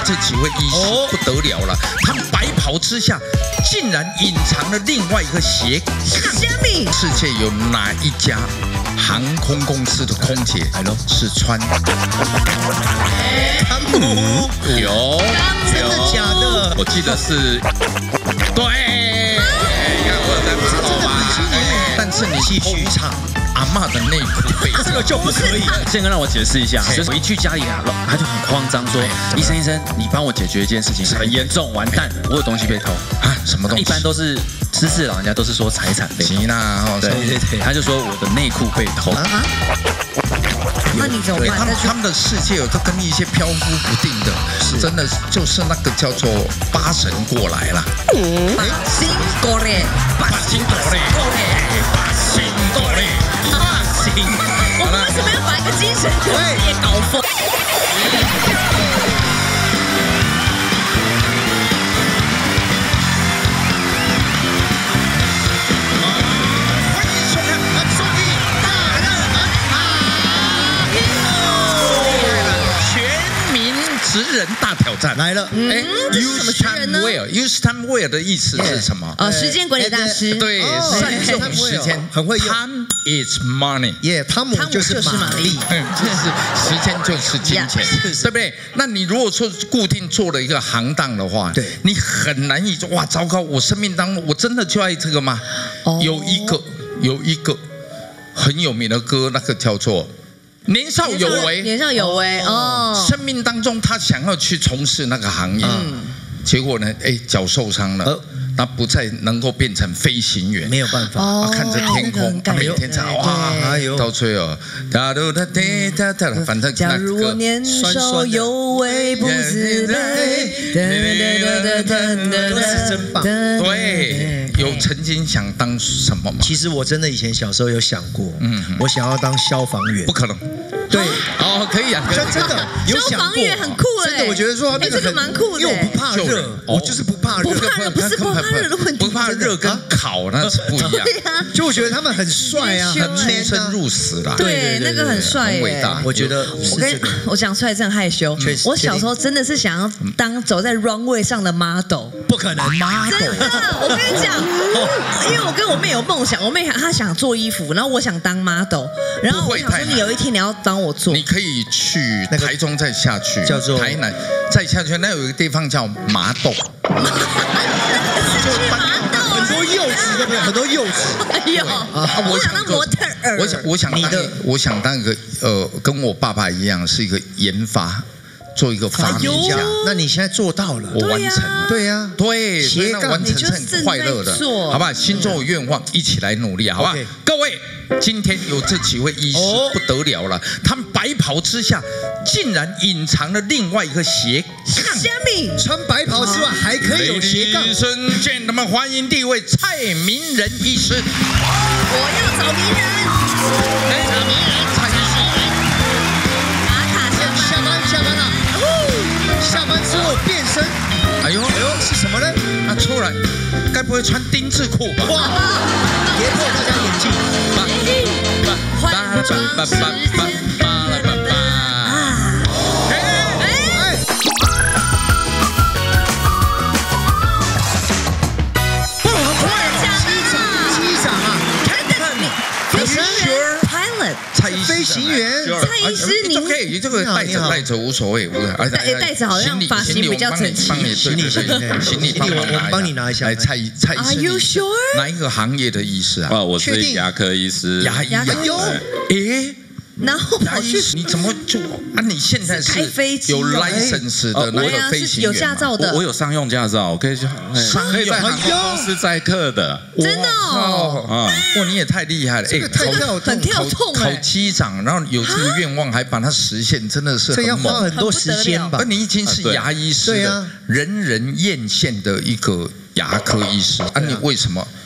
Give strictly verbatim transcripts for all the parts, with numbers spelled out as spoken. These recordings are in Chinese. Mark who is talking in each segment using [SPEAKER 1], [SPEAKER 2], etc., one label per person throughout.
[SPEAKER 1] 这几位医师不得了了，他们白袍之下竟然隐藏了另外一个斜杠。世界有哪一家航空公司的空姐是穿？
[SPEAKER 2] 康姆
[SPEAKER 1] 有，
[SPEAKER 2] 真的假的？
[SPEAKER 1] 我记得是，对，你看我在真的比基尼，但是你继续唱。阿嬷的内裤被
[SPEAKER 2] 这个就不可以。
[SPEAKER 3] 先跟让我解释一下，就是回去家里啊，他就很慌张说：“医生医生，你帮我解决一件事情，很严重，完蛋，我有东西被偷
[SPEAKER 1] 啊！什么东西？
[SPEAKER 3] 一般都是失智老人家都是说财产被偷。
[SPEAKER 1] 行啦，
[SPEAKER 3] 对对对，他就说我的内裤被偷。啊？
[SPEAKER 4] 那你怎么办？
[SPEAKER 1] 他们他们的世界有都跟一些飘忽不定的，是真的就是那个叫做八神过来了。
[SPEAKER 4] 八神过来，
[SPEAKER 1] 八神过来，八神过来。
[SPEAKER 4] 我们为什么要把一个精神科也搞疯？
[SPEAKER 2] 欢迎收看《综艺大热门》啊！
[SPEAKER 1] 全民职人大挑战来了。哎 ，Use time well，Use time well 的意思是什么？
[SPEAKER 4] 呃，时间管理大师。
[SPEAKER 1] 对，善用时间，
[SPEAKER 2] 很会用。
[SPEAKER 1] Is money，
[SPEAKER 2] 耶，汤姆就是玛丽，
[SPEAKER 1] 就是时间就是金钱，对不对？那你如果说固定做了一个行当的话，
[SPEAKER 2] 对，
[SPEAKER 1] 你很难以说哇，糟糕，我生命当中我真的就爱这个吗？有一个有一个很有名的歌，那个叫做。 年少有为，
[SPEAKER 4] 年少有为哦。
[SPEAKER 1] 生命当中，他想要去从事那个行业，结果呢，哎，脚受伤了，他不再能够变成飞行员，
[SPEAKER 2] 没有办法，
[SPEAKER 1] 看着天空，每天在哇，到最后，哒哒哒哒哒哒，反正
[SPEAKER 4] 假如我年少有为不自卑，
[SPEAKER 2] 歌词真棒。
[SPEAKER 1] 对，有曾经想当什么吗？
[SPEAKER 2] 其实我真的以前小时候有想过，嗯，我想要当消防员，
[SPEAKER 1] 不可能。
[SPEAKER 2] 对，
[SPEAKER 1] 哦，可以啊，
[SPEAKER 2] 真真的有想过，
[SPEAKER 4] 消防员很酷哎，
[SPEAKER 2] 真的，我觉得说
[SPEAKER 4] 哎，这个蛮酷的，
[SPEAKER 2] 因为我不怕热，我就是不怕热，
[SPEAKER 4] 不怕热不是不怕热的问题，
[SPEAKER 1] 不怕热跟烤那是不一样，
[SPEAKER 2] 就我觉得他们很帅啊，很
[SPEAKER 1] 出生入死啦，
[SPEAKER 4] 对，那个很帅，
[SPEAKER 1] 很伟大，
[SPEAKER 2] 我觉得
[SPEAKER 4] 我跟我讲出来真的害羞，我小时候真的是想要当走在 runway 上的 model，
[SPEAKER 2] 不可能
[SPEAKER 1] model，
[SPEAKER 4] 真的，我跟你讲，因为我跟我妹有梦想，我妹她想做衣服，然后我想当 model， 然后我想说你有一天你要帮我做，
[SPEAKER 1] 你可以。 去台中再下去，
[SPEAKER 2] 叫做
[SPEAKER 1] 台南再下去，那有一个地方叫麻豆，
[SPEAKER 2] 很多柚子，对不对？很多柚子。
[SPEAKER 4] 哎呦，我想当模特儿。
[SPEAKER 1] 我想，我想当，我想当一个呃，跟我爸爸一样，是一个研发。 做一个发明家，
[SPEAKER 2] 那你现在做到了，
[SPEAKER 1] 我完成了，
[SPEAKER 2] 对呀，
[SPEAKER 1] 对，斜杠完成是很快乐的，好吧？心中有愿望，一起来努力，好吧？各位，今天有这几位医师不得了了，他们白袍之下竟然隐藏了另外一个斜杠。
[SPEAKER 4] 虾米？
[SPEAKER 2] 穿白袍之外还可以有斜杠。
[SPEAKER 1] 医生见他们欢迎第一位蔡明仁医师。
[SPEAKER 4] 我要找名人，找名人，蔡医师。打卡下班，
[SPEAKER 2] 下班了。 下班之后变身，
[SPEAKER 1] 哎呦哎呦，是什么呢？啊，出来，该不会穿丁字裤吧？
[SPEAKER 2] 哇！跌破大家眼镜。
[SPEAKER 4] 换装时间。啊！哎哎！
[SPEAKER 2] 不，很快，机长，机长啊
[SPEAKER 4] ，Pilot，Pilot，
[SPEAKER 1] 蔡医师，
[SPEAKER 2] 飞行员，
[SPEAKER 4] 蔡医师，你
[SPEAKER 1] OK， 你这个带着带着无所谓，无所谓。
[SPEAKER 4] 带带着好像发型比较整齐。
[SPEAKER 1] 行李，行李，行李，帮
[SPEAKER 2] 我们帮你拿一下。
[SPEAKER 1] 来，蔡蔡医师
[SPEAKER 4] ，Are you sure？
[SPEAKER 1] 哪一个行业的医师啊？
[SPEAKER 3] 哦，我是牙科医师。
[SPEAKER 1] 牙医，牙医。哎。
[SPEAKER 4] 然后跑去，
[SPEAKER 1] 你怎么就啊？你现在是有 license 的那个飞行员，
[SPEAKER 4] 有驾照的。
[SPEAKER 3] 我有商用驾照，我可以去，可以在航空公司载客的。
[SPEAKER 4] 真的哦，
[SPEAKER 1] 啊，哇，你也太厉害了！
[SPEAKER 2] 哎，太跳
[SPEAKER 4] 很跳痛
[SPEAKER 1] 考机长，然后有这个愿望还把它实现，真的是
[SPEAKER 2] 这要花很多时间吧？
[SPEAKER 1] 而你已经是牙医师的，人人艳羡的一个牙科医师啊，你为什么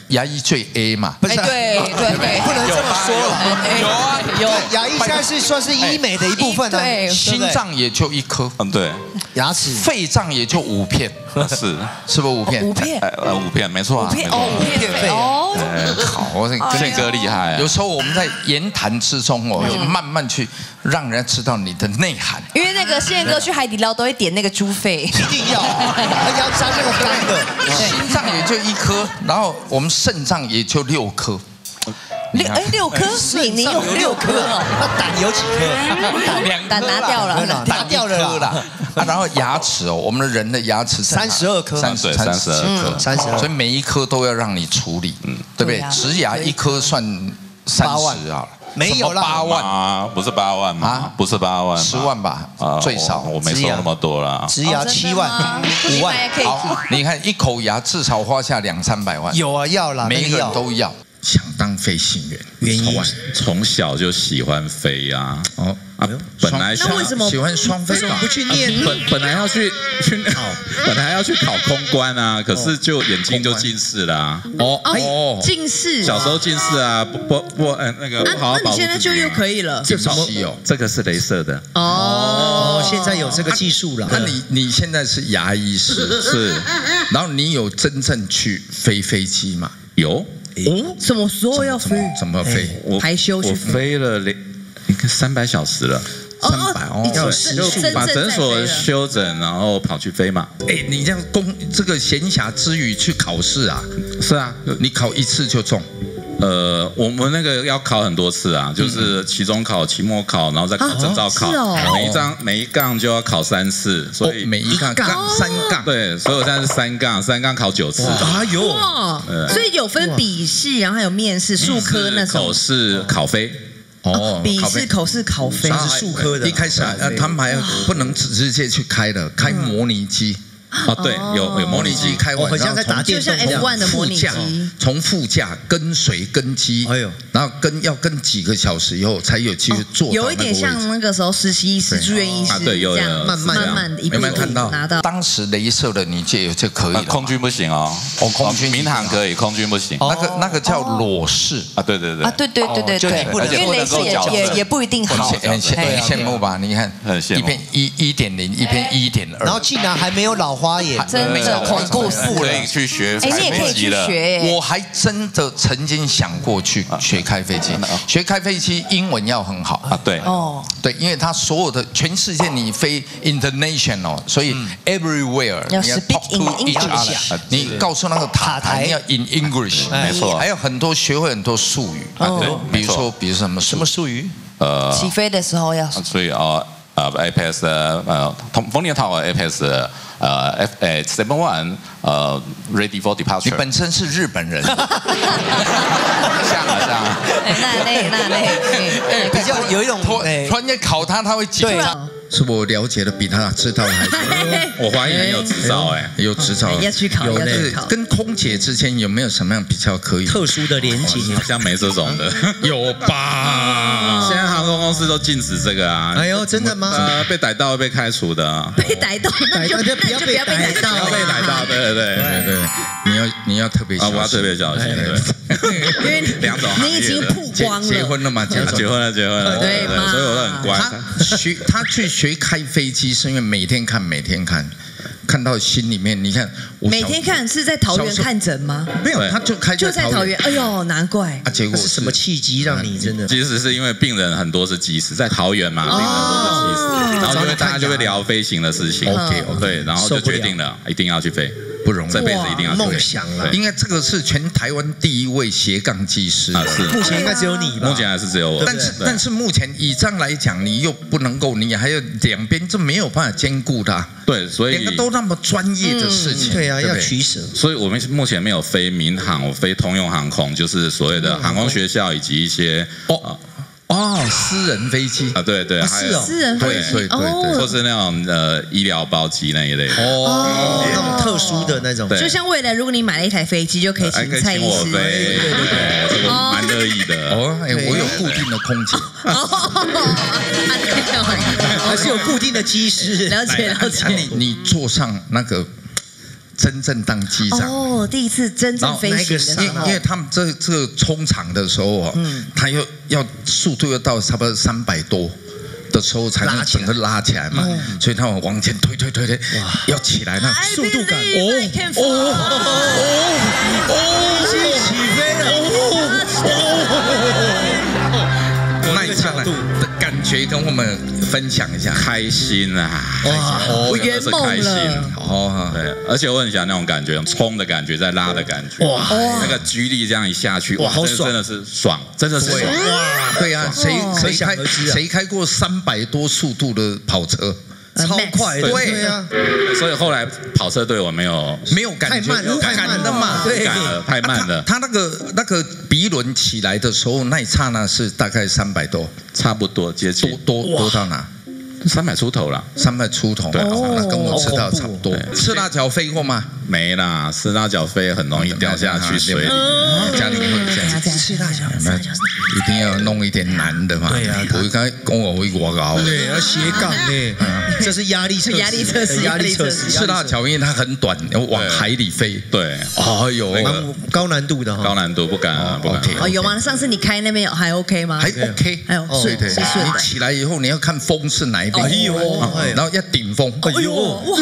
[SPEAKER 1] 牙医最 A 嘛？
[SPEAKER 5] 不是，
[SPEAKER 4] 对对对，
[SPEAKER 5] 不能这么说了。
[SPEAKER 1] 有啊，
[SPEAKER 5] 有牙医现在是算是医美的一部分啊。
[SPEAKER 4] 对，
[SPEAKER 1] 心脏也就一颗，
[SPEAKER 6] 嗯，对，
[SPEAKER 5] 牙齿、
[SPEAKER 1] 肺脏也就五片，
[SPEAKER 6] 是
[SPEAKER 1] 是不是五片？
[SPEAKER 4] 五片，
[SPEAKER 6] 呃，五片，没错啊，
[SPEAKER 4] 五片哦，五片肺哦，
[SPEAKER 1] 好，
[SPEAKER 6] 宪哥厉害啊！
[SPEAKER 1] 有时候我们在言谈之中哦，慢慢去让人家知道你的内涵。
[SPEAKER 4] 因为那个宪哥去海底捞都会点那个猪肺，
[SPEAKER 5] 一定要，而且要沾那个干的。
[SPEAKER 1] 心脏也就一颗，然后我们肾脏也就六颗。
[SPEAKER 4] 六哎六颗，你你有六颗哦，
[SPEAKER 5] 那胆有几颗？
[SPEAKER 1] 两
[SPEAKER 4] 胆拿掉了，
[SPEAKER 5] 拿掉了
[SPEAKER 1] 啦。啊，然后牙齿哦，我们的人的牙齿
[SPEAKER 5] 三十二颗，
[SPEAKER 1] 三十三十二颗，
[SPEAKER 5] 三十二，
[SPEAKER 1] 所以每一颗都要让你处理，嗯，对不对？植牙一颗算三十啊，
[SPEAKER 5] 没有啦，
[SPEAKER 1] 八万
[SPEAKER 6] 啊，不是八万吗？不是八万，
[SPEAKER 1] 十万吧，最少。
[SPEAKER 6] 我没收那么多啦，
[SPEAKER 5] 植牙七万、五万，
[SPEAKER 1] 好，你看一口牙至少花下两三百万，
[SPEAKER 5] 有啊，要啦，
[SPEAKER 1] 每一个人都要。想当飞行员，
[SPEAKER 6] 原因从小就喜欢飞呀。哦啊，本来
[SPEAKER 4] 那为什么
[SPEAKER 1] 喜欢双飞法
[SPEAKER 5] 不去念？
[SPEAKER 6] 本本来要去去哦，本来要去考空关啊，可是就眼睛就近视啦。
[SPEAKER 1] 哦哦，
[SPEAKER 4] 近视，
[SPEAKER 6] 小时候近视啊，不不不，呃，那个不好好保护自己。
[SPEAKER 4] 那你现在就又可以了？
[SPEAKER 1] 这什么？
[SPEAKER 6] 这个是雷射的。
[SPEAKER 5] 哦，现在有这个技术了。
[SPEAKER 1] 那你你现在是牙医师
[SPEAKER 6] 是，
[SPEAKER 1] 然后你有真正去飞飞机吗？
[SPEAKER 6] 有。
[SPEAKER 4] 哦，什么时候要飞？
[SPEAKER 1] 怎么飞？
[SPEAKER 6] 我
[SPEAKER 4] 排休
[SPEAKER 6] 我飞了两，应该三百小时了。
[SPEAKER 1] 三百哦，
[SPEAKER 6] 就把诊所休整，然后跑去飞嘛。
[SPEAKER 1] 哎，你这样公这个闲暇之余去考试啊？
[SPEAKER 6] 是啊，
[SPEAKER 1] 你考一次就中。
[SPEAKER 6] 呃，我们那个要考很多次啊，就是期中考、期末考，然后再考证照考，每一张每一杠就要考三次，所以
[SPEAKER 1] 每一杠杠三杠，
[SPEAKER 6] 对，所以我现在是三杠，三杠考九次。
[SPEAKER 5] 啊有，
[SPEAKER 4] 所以有分笔试，然后还有面试、术科那种。
[SPEAKER 6] 口试、考飞。
[SPEAKER 4] 哦，笔试、口试、考飞
[SPEAKER 5] 是术科的。
[SPEAKER 1] 一开始啊，他们还不能直接去开的，开模拟机。
[SPEAKER 6] 哦，对，有有模拟机
[SPEAKER 1] 开完，
[SPEAKER 5] 很像在打电动，
[SPEAKER 4] 就像 F 一 的模拟机，
[SPEAKER 1] 从副驾跟随跟机，哎呦，然后跟要跟几个小时以后才有机会坐。
[SPEAKER 4] 有一点像那个时候实习医师、住院医师
[SPEAKER 6] 这
[SPEAKER 4] 样，慢慢慢慢的，
[SPEAKER 1] 有没有看到
[SPEAKER 4] 拿到？
[SPEAKER 1] 当时雷射的你就就可以，
[SPEAKER 6] 空军不行哦，哦，空军民航可以，空军不行。
[SPEAKER 1] 那个那个叫裸视
[SPEAKER 6] 啊，对对对，
[SPEAKER 4] 啊对对对对对，因为雷射也也也不一定好，
[SPEAKER 1] 很羡慕吧？你看，一片一一点零，一片一点二，
[SPEAKER 5] 然后竟然还没有老花眼，
[SPEAKER 4] 真的恐怖
[SPEAKER 6] 可以去学
[SPEAKER 4] 哎，你也可以去学。
[SPEAKER 1] 我还真的曾经想过去学开飞机，学开飞机英文要很好
[SPEAKER 6] 啊。对
[SPEAKER 4] 哦，
[SPEAKER 1] 对，因为它所有的全世界你飞 international， 所以 everywhere
[SPEAKER 4] 你要 speak in English，
[SPEAKER 1] 你告诉那个塔台你要 in English，
[SPEAKER 6] 没错，
[SPEAKER 1] 还有很多学会很多术语，
[SPEAKER 6] 对，
[SPEAKER 1] 比如说比如什么
[SPEAKER 5] 什么术语？
[SPEAKER 6] 呃，
[SPEAKER 4] 起飞的时候要。
[SPEAKER 6] 所以哦，呃 ，A P S 呃，风力套 A P S。呃 ，F 诶 seven one 呃 ，ready for departure。
[SPEAKER 1] 你本身是日本人，像
[SPEAKER 6] 啊像啊。
[SPEAKER 4] 那那那那，
[SPEAKER 5] 比较有一种
[SPEAKER 1] 突突然间考他，他会紧张。是我了解的比他知道的还多。
[SPEAKER 6] 我怀疑你有执照哎，
[SPEAKER 1] 有执照，
[SPEAKER 4] 要去考，要去考。
[SPEAKER 1] 跟空姐之间有没有什么样比较可以
[SPEAKER 5] 特殊的连接？
[SPEAKER 6] 好像没这种的，
[SPEAKER 1] 有吧？
[SPEAKER 6] 现在航空公司都禁止这个啊。
[SPEAKER 5] 哎呦，真的吗？
[SPEAKER 6] 呃，被逮到会被开除的。
[SPEAKER 4] 被逮到，那就那就不要被逮到，
[SPEAKER 6] 不要被逮到，对对对
[SPEAKER 1] 对对，你要你要特别小心，
[SPEAKER 6] 我要特别小心，对。
[SPEAKER 4] 因为
[SPEAKER 6] 两种
[SPEAKER 4] 你已经曝光了，
[SPEAKER 1] 结婚了嘛？结
[SPEAKER 6] 结婚了，结婚了，
[SPEAKER 4] 对嘛？
[SPEAKER 6] 所以我都很乖。
[SPEAKER 1] 他学他去学开飞机，是因为每天看，每天看。看到心里面，你看，
[SPEAKER 4] 每天看是在桃园看诊吗？
[SPEAKER 1] 没有，他就开
[SPEAKER 4] 就在桃园。哎呦，难怪。
[SPEAKER 1] 啊，结果
[SPEAKER 5] 是什么契机让你真的？
[SPEAKER 6] 其实是因为病人很多是技师，在桃园嘛，病人很多是技师，然后就会大家就会聊飞行的事情。
[SPEAKER 1] OK，
[SPEAKER 6] 对，然后就决定了一定要去飞，
[SPEAKER 1] 不容易，
[SPEAKER 6] 这辈子一定要
[SPEAKER 5] 梦想了。
[SPEAKER 1] 应该这个是全台湾第一位斜杠技师
[SPEAKER 6] 啊，是
[SPEAKER 5] 目前应该只有你吧？
[SPEAKER 6] 目前还是只有我。
[SPEAKER 1] 但是但是目前以这样来讲，你又不能够，你还有两边这没有办法兼顾的。
[SPEAKER 6] 对，所以
[SPEAKER 1] 两个都那么专业的事情，
[SPEAKER 5] 对啊，要取舍。
[SPEAKER 6] 所以我们目前没有飞民航，我飞通用航空，就是所谓的航空学校以及一些
[SPEAKER 1] 哦哦私人飞机
[SPEAKER 6] 啊，对对，
[SPEAKER 5] 还有
[SPEAKER 4] 私人飞机，
[SPEAKER 1] 对对对，
[SPEAKER 6] 或是那种呃医疗包机那一类的
[SPEAKER 5] 哦，那种特殊的那种。
[SPEAKER 4] 就像未来如果你买了一台飞机，就可以请蔡医师
[SPEAKER 6] 飞，对对对，这个蛮乐意的。
[SPEAKER 1] 哦，哎，我有固定的空姐，
[SPEAKER 5] 还是有固定的机师。
[SPEAKER 4] 了解了解。
[SPEAKER 1] 你你坐上那个真正当机长。
[SPEAKER 4] 哦，第一次真正飞行的时候，
[SPEAKER 1] 因为因为他们这这个冲场的时候哦，嗯，他要要速度要到差不多三百多。的时候才能整个拉起来嘛，所以他们往前推推推推，要起来那速度感，哦哦哦哦，
[SPEAKER 5] 已经起飞了，
[SPEAKER 1] 那一刹那的感觉跟我们分享一下，
[SPEAKER 6] 开心啊！
[SPEAKER 4] 哇，我圆梦了
[SPEAKER 6] 哦，对，而且我很喜欢那种感觉，冲的感觉，在拉的感觉，哇，那个居力这样一下去，哇，好爽，真的是爽，真的是爽，
[SPEAKER 1] 哇，对啊，谁谁开谁开过三百多速度的跑车？
[SPEAKER 5] 超快，
[SPEAKER 1] 对
[SPEAKER 5] 啊，
[SPEAKER 6] 所以后来跑车队我没有
[SPEAKER 1] 没有感觉，
[SPEAKER 5] 太慢了，
[SPEAKER 1] 太慢了嘛，
[SPEAKER 5] 对，
[SPEAKER 6] 太慢了。
[SPEAKER 1] 他那个那个鼻轮起来的时候，那一刹那是大概三百多，
[SPEAKER 6] 差不多接近
[SPEAKER 1] 多多多到哪？
[SPEAKER 6] 三百出头了，
[SPEAKER 1] 三百出头，对，那跟我吃到差不多。吃辣椒飞过吗？
[SPEAKER 6] 没啦，吃辣椒飞很容易掉下去水里。
[SPEAKER 1] 家里会这样
[SPEAKER 5] 吃辣椒，
[SPEAKER 1] 一定要弄一点难的嘛。
[SPEAKER 5] 对呀，
[SPEAKER 1] 我刚才跟我会我搞，
[SPEAKER 5] 对，要斜杠呢，这是压力测试，
[SPEAKER 4] 压力测试，
[SPEAKER 5] 压力测试。
[SPEAKER 1] 吃辣椒因为它很短，要往海里飞。
[SPEAKER 6] 对，
[SPEAKER 1] 哎呦，
[SPEAKER 5] 高难度的哈，
[SPEAKER 6] 高难度不敢，不敢。
[SPEAKER 4] 哦，有吗？上次你开那边还 OK 吗？
[SPEAKER 1] 还 OK，
[SPEAKER 4] 还有顺
[SPEAKER 1] 对，你起来以后你要看风是哪一边，
[SPEAKER 5] 哎呦，
[SPEAKER 1] 然后要顶风，
[SPEAKER 5] 哎呦，哇，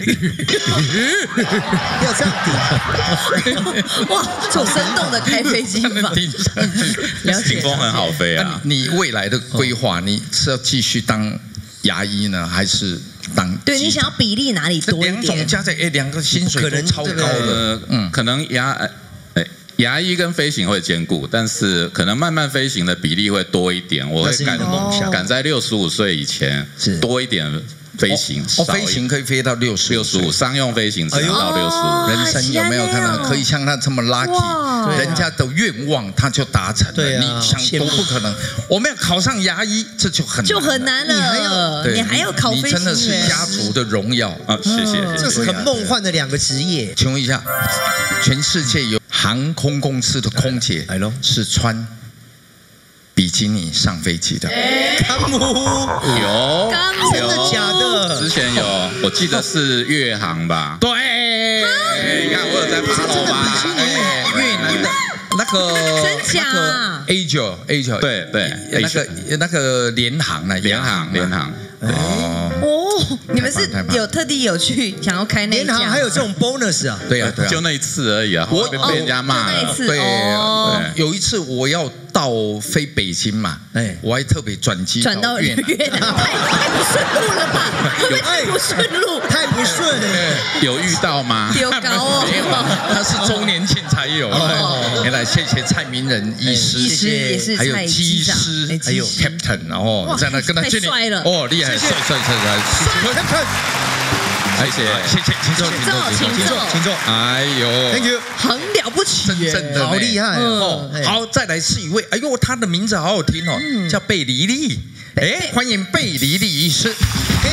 [SPEAKER 5] 要这样顶，
[SPEAKER 4] 哇，这种生动的开飞机法，
[SPEAKER 1] 顶上去，
[SPEAKER 6] 顶风很好飞啊。
[SPEAKER 1] 你未来的规划，你是要继续当牙医呢，还是当？
[SPEAKER 4] 对你想要比例哪里多一点？
[SPEAKER 1] 两种加在哎，两个薪水都超高的，
[SPEAKER 6] 嗯，可能牙。牙医跟飞行会兼顾，但是可能慢慢飞行的比例会多一点。我会赶赶在六十五岁以前多一点飞行。
[SPEAKER 1] 哦，飞行可以飞到六十
[SPEAKER 6] 六十五，商用飞行只能到六十五。
[SPEAKER 1] 人生有没有看到可以像他这么 lucky？人家的愿望他就达成了，你想多不可能。我们要考上牙医，这就很
[SPEAKER 4] 就很难了。你还要你还要考飞行员，
[SPEAKER 1] 你真的是家族的荣耀
[SPEAKER 6] 啊！谢谢，
[SPEAKER 5] 这是很梦幻的两个职业。
[SPEAKER 1] 请问一下，全世界有航空公司的空姐是穿比基尼上飞机的？
[SPEAKER 5] 汤姆
[SPEAKER 6] 有，
[SPEAKER 5] 真的假的？
[SPEAKER 6] 之前有，我记得是越航吧？
[SPEAKER 1] 对，
[SPEAKER 6] 你看我有在爬楼吧？
[SPEAKER 1] 越南的那个
[SPEAKER 4] 真假
[SPEAKER 1] ？A 九 A 九，
[SPEAKER 6] 对对，
[SPEAKER 1] 那个那个联航呢？
[SPEAKER 6] 联航联航。
[SPEAKER 1] 哦
[SPEAKER 4] 哦，你们是有特地有去想要开那一家？
[SPEAKER 5] 还有这种 bonus 啊？
[SPEAKER 1] 对啊对啊，
[SPEAKER 6] 就那一次而已啊，我被人家骂了。
[SPEAKER 1] 对，有一次我要到飞北京嘛，哎，我还特别转机
[SPEAKER 4] 转到越南，太太不顺路了吧？太不顺路，
[SPEAKER 5] 太不顺了。
[SPEAKER 6] 有遇到吗？
[SPEAKER 4] 有搞哦，
[SPEAKER 1] 他是周年庆才有。原来谢谢蔡明仁医师，
[SPEAKER 4] 医师也是，
[SPEAKER 1] 还有机师，还有 Captain， 然后在那跟他见面，哦，厉害，帅帅帅帅
[SPEAKER 5] ，Captain，
[SPEAKER 1] 谢谢谢谢，请坐，请坐，
[SPEAKER 4] 请坐，
[SPEAKER 5] 请坐。
[SPEAKER 1] 哎呦
[SPEAKER 5] ，Thank you，
[SPEAKER 4] 很了不起，
[SPEAKER 1] 真正的
[SPEAKER 5] 好厉害
[SPEAKER 1] 哦。好，再来是一位，哎呦，他的名字好好听哦，叫贝黎丽，哎，欢迎贝黎丽医师。
[SPEAKER 4] 贝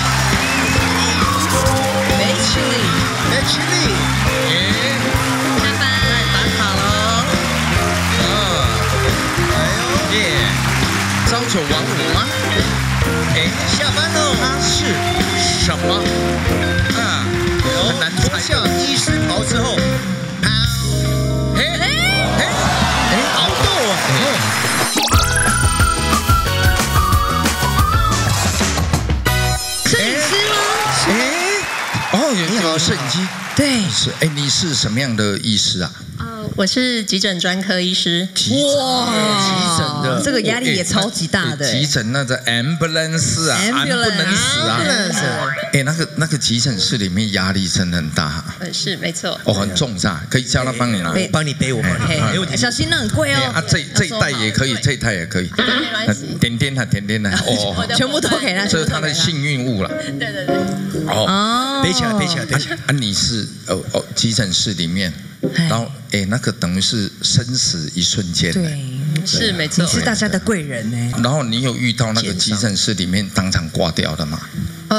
[SPEAKER 4] 奇丽，
[SPEAKER 5] 贝奇丽，
[SPEAKER 1] 哎，
[SPEAKER 4] 拜拜，
[SPEAKER 1] 打卡了，嗯，哎呦耶，朝九晚五吗？哎，
[SPEAKER 5] 下班喽。
[SPEAKER 1] 他是什么？啊，很难猜。
[SPEAKER 5] 脱下医师袍之后，
[SPEAKER 1] 嘿，哎，哎，
[SPEAKER 5] 好逗啊！
[SPEAKER 4] 摄影师吗？
[SPEAKER 1] 哎，哦，你好，摄影机。
[SPEAKER 4] 对，
[SPEAKER 1] 是。哎，你是什么样的医师啊？
[SPEAKER 7] 我是急诊专科医师。
[SPEAKER 4] 哇，
[SPEAKER 5] 急诊的
[SPEAKER 4] 这个压力也超级大的。
[SPEAKER 1] 急诊那个 ambulance 啊 ，ambulance 啊，哎，那个那个急诊室里面压力真的很大。
[SPEAKER 7] 呃，是没错。
[SPEAKER 1] 哦，很重是吧？可以叫他帮你拿，
[SPEAKER 5] 帮你背，我帮你
[SPEAKER 4] 没问题。小心那很贵哦。
[SPEAKER 1] 啊，这这一袋也可以，这一袋也可以。
[SPEAKER 7] 没关系。
[SPEAKER 1] 点点它，点点它，哦，
[SPEAKER 4] 全部都给他。
[SPEAKER 1] 这是他的幸运物了。
[SPEAKER 7] 对对对。
[SPEAKER 1] 哦，
[SPEAKER 5] 背起来，背起来，背起来。
[SPEAKER 1] 啊，你是哦哦，急诊室里面。然后，哎，那个等于是生死一瞬间，
[SPEAKER 4] 对，
[SPEAKER 7] 是没错，
[SPEAKER 4] 你是大家的贵人呢。
[SPEAKER 1] 然后你有遇到那个急诊室里面当场挂掉的吗？
[SPEAKER 7] 呃，当然。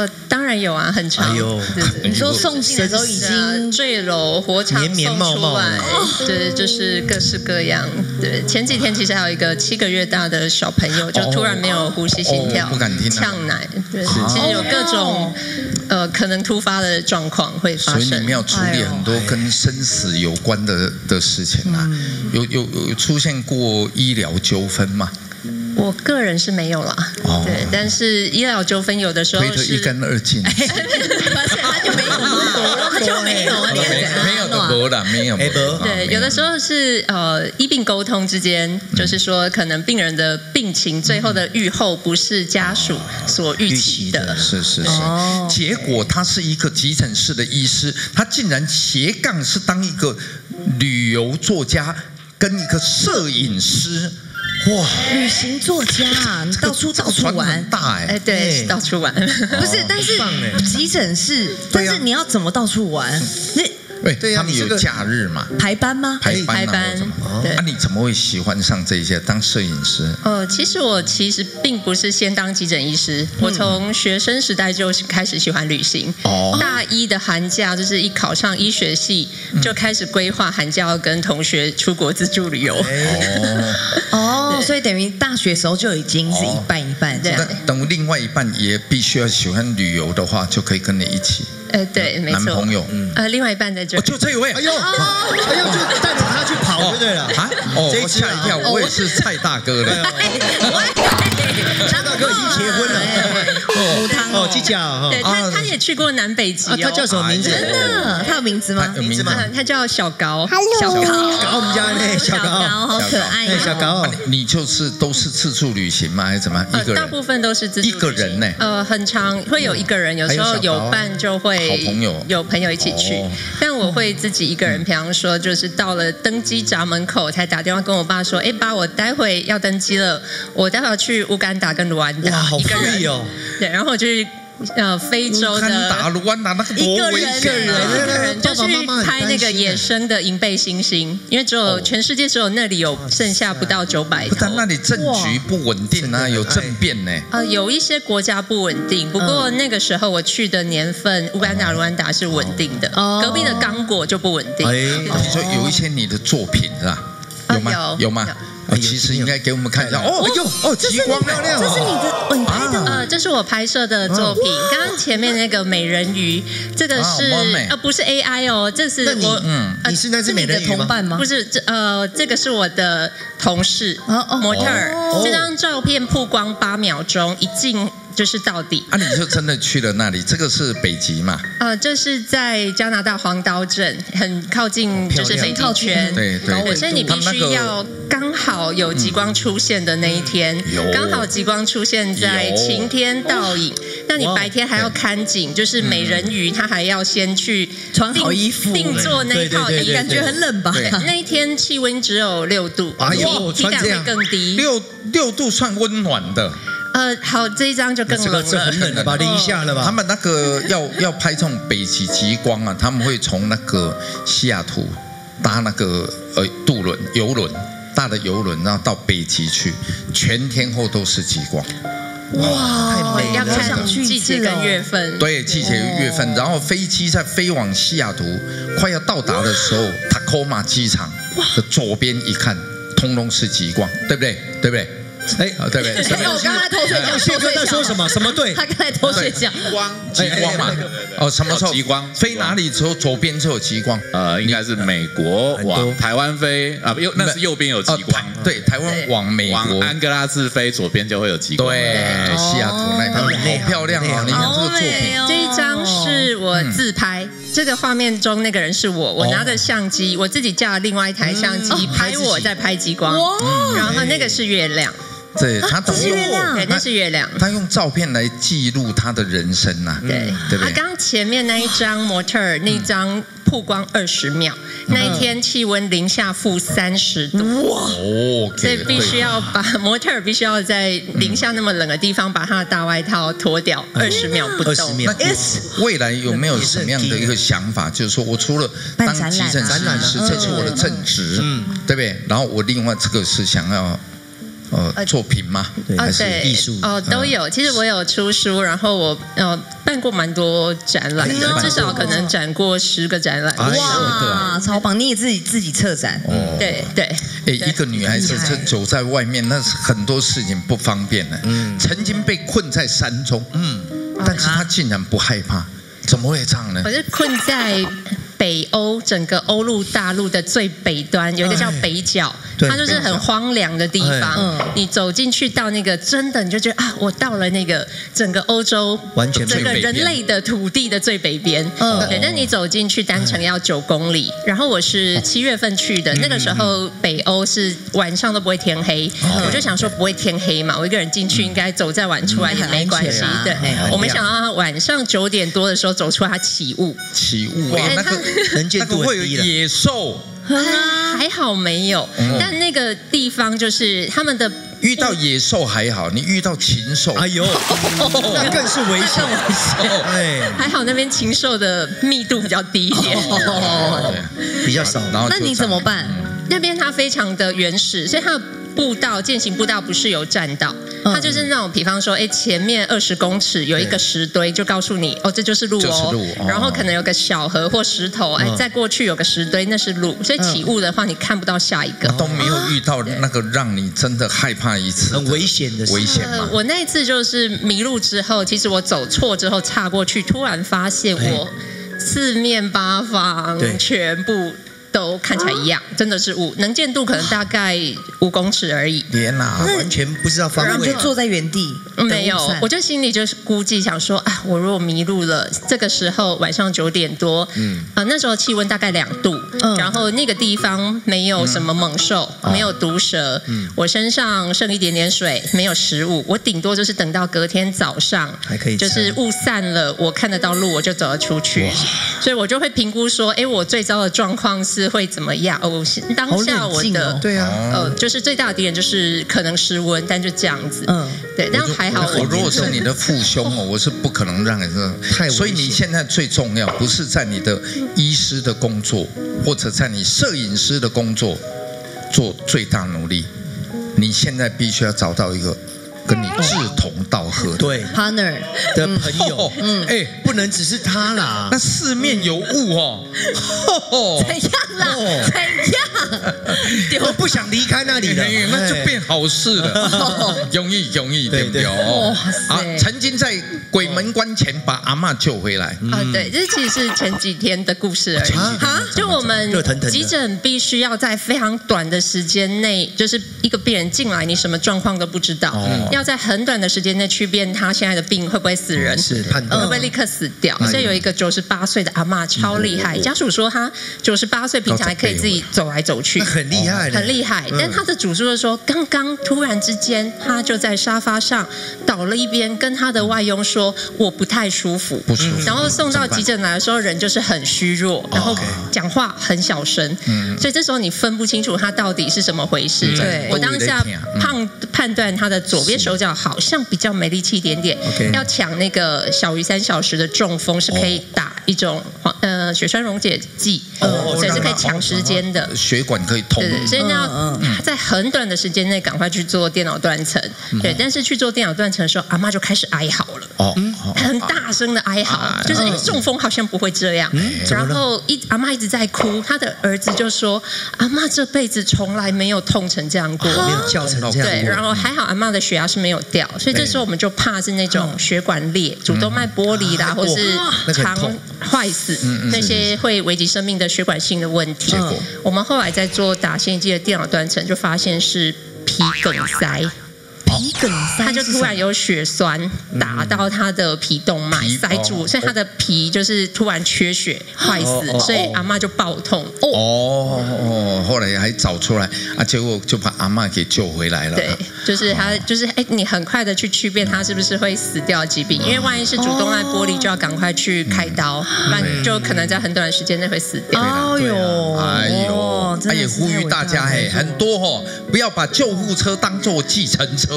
[SPEAKER 7] 然有啊，很长。哎呦，
[SPEAKER 4] 你说送进来的时候已经
[SPEAKER 7] 坠楼、火场送出来，对，就是各式各样。对，前几天其实还有一个七个月大的小朋友，就突然没有呼吸、心跳，
[SPEAKER 1] 不敢听，
[SPEAKER 7] 呛奶。对，其实有各种呃可能突发的状况会发生。
[SPEAKER 1] 所以你们要处理很多跟生死有关的的事情啊。有有有出现过医疗纠纷吗？
[SPEAKER 7] 我个人是没有啦，哦、对，但是医疗纠纷有的时候
[SPEAKER 1] 推得一干二净，
[SPEAKER 4] 发现他就没有了，他就没有了，
[SPEAKER 1] 没有的没了，没有没有。
[SPEAKER 7] 对，有的时候是呃医病沟通之间，就是说可能病人的病情最后的预后不是家属所预期的，
[SPEAKER 1] 是是是。结果他是一个急诊室的医师，他竟然斜杠是当一个旅游作家跟一个摄影师。
[SPEAKER 4] 哇，旅行作家啊，到处到处玩，
[SPEAKER 1] 大哎，
[SPEAKER 7] 哎对，到处玩，
[SPEAKER 4] 不是，但是急诊室，但是你要怎么到处玩？那
[SPEAKER 1] 对，他们有假日嘛？
[SPEAKER 4] 排班吗？
[SPEAKER 1] 排班，
[SPEAKER 7] 排班。
[SPEAKER 1] 对，啊，你怎么会喜欢上这些当摄影师？
[SPEAKER 7] 呃，其实我其实并不是先当急诊医师，我从学生时代就開始喜歡旅行。哦。大一的寒假就是一考上醫學系，就開始規劃寒假要跟同學出國自助旅遊。
[SPEAKER 4] 哦。哦，所以等於大學時候就已經是一半一半這樣。
[SPEAKER 1] 等另外一半也必須要喜歡旅遊的話，就可以跟你一起。
[SPEAKER 7] 呃，对，没錯。
[SPEAKER 1] 男朋友，
[SPEAKER 7] 呃，另外一半在這，
[SPEAKER 1] 就這一位。
[SPEAKER 5] 哎呦，哎呦，就帶着他去跑就對了。啊，
[SPEAKER 1] 哦，我嚇一跳，我也是蔡大哥的。
[SPEAKER 5] 蔡大哥已經結婚了。
[SPEAKER 4] 母湯
[SPEAKER 5] 哦，機架哦。
[SPEAKER 7] 對，他他也去過南北極。
[SPEAKER 5] 他叫什麼名字？
[SPEAKER 4] 真的，他有名字嗎？
[SPEAKER 1] 有名字嗎？
[SPEAKER 7] 他叫小高。
[SPEAKER 4] 小高，
[SPEAKER 5] 高我們家呢，小高，
[SPEAKER 4] 好可愛。
[SPEAKER 5] 小高，
[SPEAKER 1] 你就是都是自助旅行嗎？還是怎麼？一個人？
[SPEAKER 7] 大部分都是自助。
[SPEAKER 1] 一個人呢？
[SPEAKER 7] 呃，很常會有一個人，有時候有伴就會。
[SPEAKER 1] 好朋友
[SPEAKER 7] 有朋友一起去，哦、但我會自己一個人。比方說，就是到了登機閘門口，才打電話跟我爸說：“哎，爸，我待會要登機了，我待會要去烏干達跟盧安達。”
[SPEAKER 5] 哇，好貴哦！
[SPEAKER 7] 對，然後我就去呃非洲的
[SPEAKER 1] 盧安達那個
[SPEAKER 4] 一個人，
[SPEAKER 7] 一個人就去拍那個野生的銀背猩猩，因為只有全世界只有那裡有剩下不到九百頭。
[SPEAKER 1] 但那裡政局不穩定啊，有政變呢。
[SPEAKER 7] 呃，有一些國家不穩定，不過那個時候我去的年份，烏干達、盧安達是穩定的，隔壁的剛果就不穩定。
[SPEAKER 1] 所以有一些你的作品是吧？有嗎？有嗎？其實應該給我們看一下。哦，哎呦，哦，極光漂亮，
[SPEAKER 4] 這是你的你拍的？
[SPEAKER 7] 呃，這是我拍攝的作品。剛剛前面那個美人魚，這個是呃不是 A I 哦，這是我
[SPEAKER 5] 嗯，你是那隻美人魚
[SPEAKER 4] 同伴嗎？
[SPEAKER 7] 不是，這呃這個是我的同事模特兒。這張照片曝光八秒鐘，一鏡就是到底。
[SPEAKER 1] 啊，你就真的去了那裡？這個是北極嘛？
[SPEAKER 7] 呃，這是在加拿大黃刀鎮，很靠近就是北極圈。
[SPEAKER 1] 對對。
[SPEAKER 7] 所以你必須要剛好有極光出現的那一天，剛好極光出現在晴天倒影。那你白天還要看景，就是美人魚，她還要先去
[SPEAKER 4] 穿好衣服，
[SPEAKER 7] 定做那一套衣服，
[SPEAKER 4] 感覺很冷吧？
[SPEAKER 7] 那一天氣溫只有六度，
[SPEAKER 5] 哎呦，
[SPEAKER 7] 體感會更低。
[SPEAKER 1] 六六度算溫暖的。
[SPEAKER 7] 呃，好，這一張就更冷了，
[SPEAKER 5] 這很冷了吧？零下了吧？
[SPEAKER 1] 他們那個要要拍這種北極極光啊，他們會從那個西雅圖搭那個呃渡輪遊輪，大的遊輪，然後到北極去，全天候都是極光。
[SPEAKER 7] 哇，太美了！要看季節跟月份。
[SPEAKER 1] 對，季節月份，然後飛機在飛往西雅圖快要到達的時候，塔科馬機場的左邊一看，通通是極光，對不對？對不對？
[SPEAKER 5] 哎，
[SPEAKER 1] 對不對？
[SPEAKER 4] 我剛才偷睡覺，
[SPEAKER 5] 謝哥在說什麼？什麼對？
[SPEAKER 4] 他剛才偷睡覺。
[SPEAKER 6] 極光，
[SPEAKER 1] 極光嘛。哦，什麼時候？
[SPEAKER 6] 極光
[SPEAKER 1] 飛哪裡之後，左邊就有極光。
[SPEAKER 6] 呃，應該是美國往台灣飛啊，右那是右邊有極光。
[SPEAKER 1] 對，台灣往美國
[SPEAKER 6] 往安哥拉治飛，左邊就會有極光。
[SPEAKER 1] 對，西雅圖那邊好漂亮啊！你看這個作品，
[SPEAKER 7] 這一張是我自拍，這個畫面中那個人是我，我拿着相機，我自己架了另外一台相機拍我在拍極光，然後那個是月亮。
[SPEAKER 1] 對，他
[SPEAKER 4] 這是月亮，
[SPEAKER 7] 對，那是月亮。
[SPEAKER 1] 他用照片來記錄他的人生吶，
[SPEAKER 7] 對，
[SPEAKER 1] 對不對？
[SPEAKER 7] 剛剛前面那一張模特兒那張曝光二十秒，那一天氣溫零下負三十度，哇！哦，所以必須要把模特兒必須要在零下那麼冷的地方把他的大外套脫掉，二十秒不動。二十秒。
[SPEAKER 1] 未來有沒有什麼樣的一個想法？就是說我除了當急診師，這是我的正職，嗯，對不對？然後我另外這個是想要。 呃作品吗？
[SPEAKER 7] 还是
[SPEAKER 5] 艺术？
[SPEAKER 7] 哦，都有。其实我有出书，然后我呃办过蛮多展览的，至少可能展过十个展览。
[SPEAKER 4] 哇，超棒！你也自己自己策展？
[SPEAKER 7] 对对。
[SPEAKER 1] 哎，一个女孩子这走在外面，那是很多事情不方便的。嗯，曾经被困在山中，嗯，但是她竟然不害怕，怎么会这样呢？
[SPEAKER 7] 我是困在北欧，整个欧陆大陆的最北端，有一个叫北角，它就是很荒凉的地方。你走进去到那个真的，你就觉得啊，我到了那个整个欧洲
[SPEAKER 5] 完全
[SPEAKER 7] 整个人类的土地的最北边。嗯，对。但你走进去单程要九公里，然后我是七月份去的，那个时候北欧是晚上都不会天黑，我就想说不会天黑嘛，我一个人进去应该走再晚出来也没关系。对，我没想到他晚上九点多的时候走出来，他起雾，
[SPEAKER 1] 起雾哇，那个。
[SPEAKER 5] 能见度
[SPEAKER 1] 会有野兽，
[SPEAKER 7] 还好没有，但那个地方就是他们的
[SPEAKER 1] 遇到野兽还好，你遇到禽兽，
[SPEAKER 5] 哎呦，那更是危险。
[SPEAKER 7] 哎，还好那边禽兽的密度比较低一点，
[SPEAKER 5] 比较少。
[SPEAKER 4] 那你怎么办？
[SPEAKER 7] 那边它非常的原始，所以它的步道践行步道不是有栈道，它就是那种，比方说，哎，前面二十公尺有一个石堆，就告诉你，哦，这就是路哦。然后可能有个小河或石头，哎，再过去有个石堆，那是路。所以起雾的话，你看不到下一个。
[SPEAKER 1] 都没有遇到那个让你真的害怕一次
[SPEAKER 5] 很危险的
[SPEAKER 1] 危险吗？
[SPEAKER 7] 我那一次就是迷路之后，其实我走错之后岔过去，突然发现我四面八方全部都看起来一样，真的是雾，能见度可能大概五公尺而已。
[SPEAKER 1] 天哪，
[SPEAKER 5] 完全不知道方位，
[SPEAKER 4] 然后就坐在原地。
[SPEAKER 7] 没有，我就心里就是估计想说啊，我如果迷路了，这个时候晚上九点多，嗯，啊那时候气温大概两度，嗯，然后那个地方没有什么猛兽，没有毒蛇，嗯，我身上剩一点点水，没有食物，我顶多就是等到隔天早上，
[SPEAKER 5] 还可以，
[SPEAKER 7] 就是雾散了，我看得到路，我就走了出去，所以我就会评估说，哎，我最糟的状况是会怎么样？哦，当下我的
[SPEAKER 5] 对啊，
[SPEAKER 7] 呃，就是最大的敌人就是可能失温，但就这样子，嗯，对，但还好
[SPEAKER 1] 我如果是你的父兄哦，我是不可能让你这太，所以你现在最重要不是在你的医师的工作，或者在你摄影师的工作做最大努力，你现在必须要找到一个跟你志同道合
[SPEAKER 5] 对
[SPEAKER 4] partner
[SPEAKER 5] 的朋友，嗯，哎，不能只是他啦，
[SPEAKER 1] 那四面有雾哦，
[SPEAKER 4] 怎样啦？怎样？
[SPEAKER 5] 我不想离开那里了，
[SPEAKER 1] 那就变好事了，容易容易对不对？哦，啊，曾经在鬼门关前把阿嬷救回来
[SPEAKER 7] 啊，对，这其实是前几天的故事而已啊，就我们急诊必须要在非常短的时间内，就是一个病人进来，你什么状况都不知道，要在很短的时间内去辨他现在的病会不会死人，
[SPEAKER 5] 是判断
[SPEAKER 7] 会不会立刻死掉。所以有一个九十八岁的阿嬷超厉害，家属说他九十八岁平常还可以自己走来走去，
[SPEAKER 5] 很厉害，
[SPEAKER 7] 很厉害。但他的主诉是说，刚刚突然之间他就在沙发上倒了一边，跟他的外佣说我不太舒服，
[SPEAKER 1] 不舒服。
[SPEAKER 7] 然后送到急诊来的时候，人就是很虚弱，然后讲话很小声，所以这时候你分不清楚他到底是怎么回事。对，我当下判判断他的左边手脚好像比较没力气一点点，要抢那个小于三小时的中风是可以打一种呃血栓溶解剂，所以是可以抢时间的，
[SPEAKER 1] 血管可以通。
[SPEAKER 7] 对，所以呢要在很短的时间内赶快去做电脑断层。对，但是去做电脑断层的时候，阿嬷就开始哀嚎了，哦，很大声的哀嚎，就是中风好像不会这样。然后一阿嬷一直在哭，她的儿子就说：“阿嬷这辈子从来没有痛成这样过，
[SPEAKER 5] 没有叫成这样。”
[SPEAKER 7] 对，然后还好阿嬷的血压是没有掉，所以这时候我们就怕是那种血管裂、主动脉剥离啦，或是肠坏死那些会危及生命的血管性的问题。我们后来在做打显影剂的电脑断层，就发现是皮梗塞。
[SPEAKER 4] 皮梗塞，
[SPEAKER 7] 他就突然有血栓打到他的皮动脉塞住，所以他的皮就是突然缺血坏死，所以阿嬷就爆痛。
[SPEAKER 1] 哦哦，后来还找出来啊，结果就把阿嬷给救回来了。
[SPEAKER 7] 对，就是他就是哎，你很快的去区辨他是不是会死掉的疾病，因为万一是主动脉剥离，就要赶快去开刀，不然就可能在很短的时间内会死掉。
[SPEAKER 4] 哎呦，
[SPEAKER 1] 哎呦，他也呼吁大家哎，很多哦，不要把救护车当做计程车。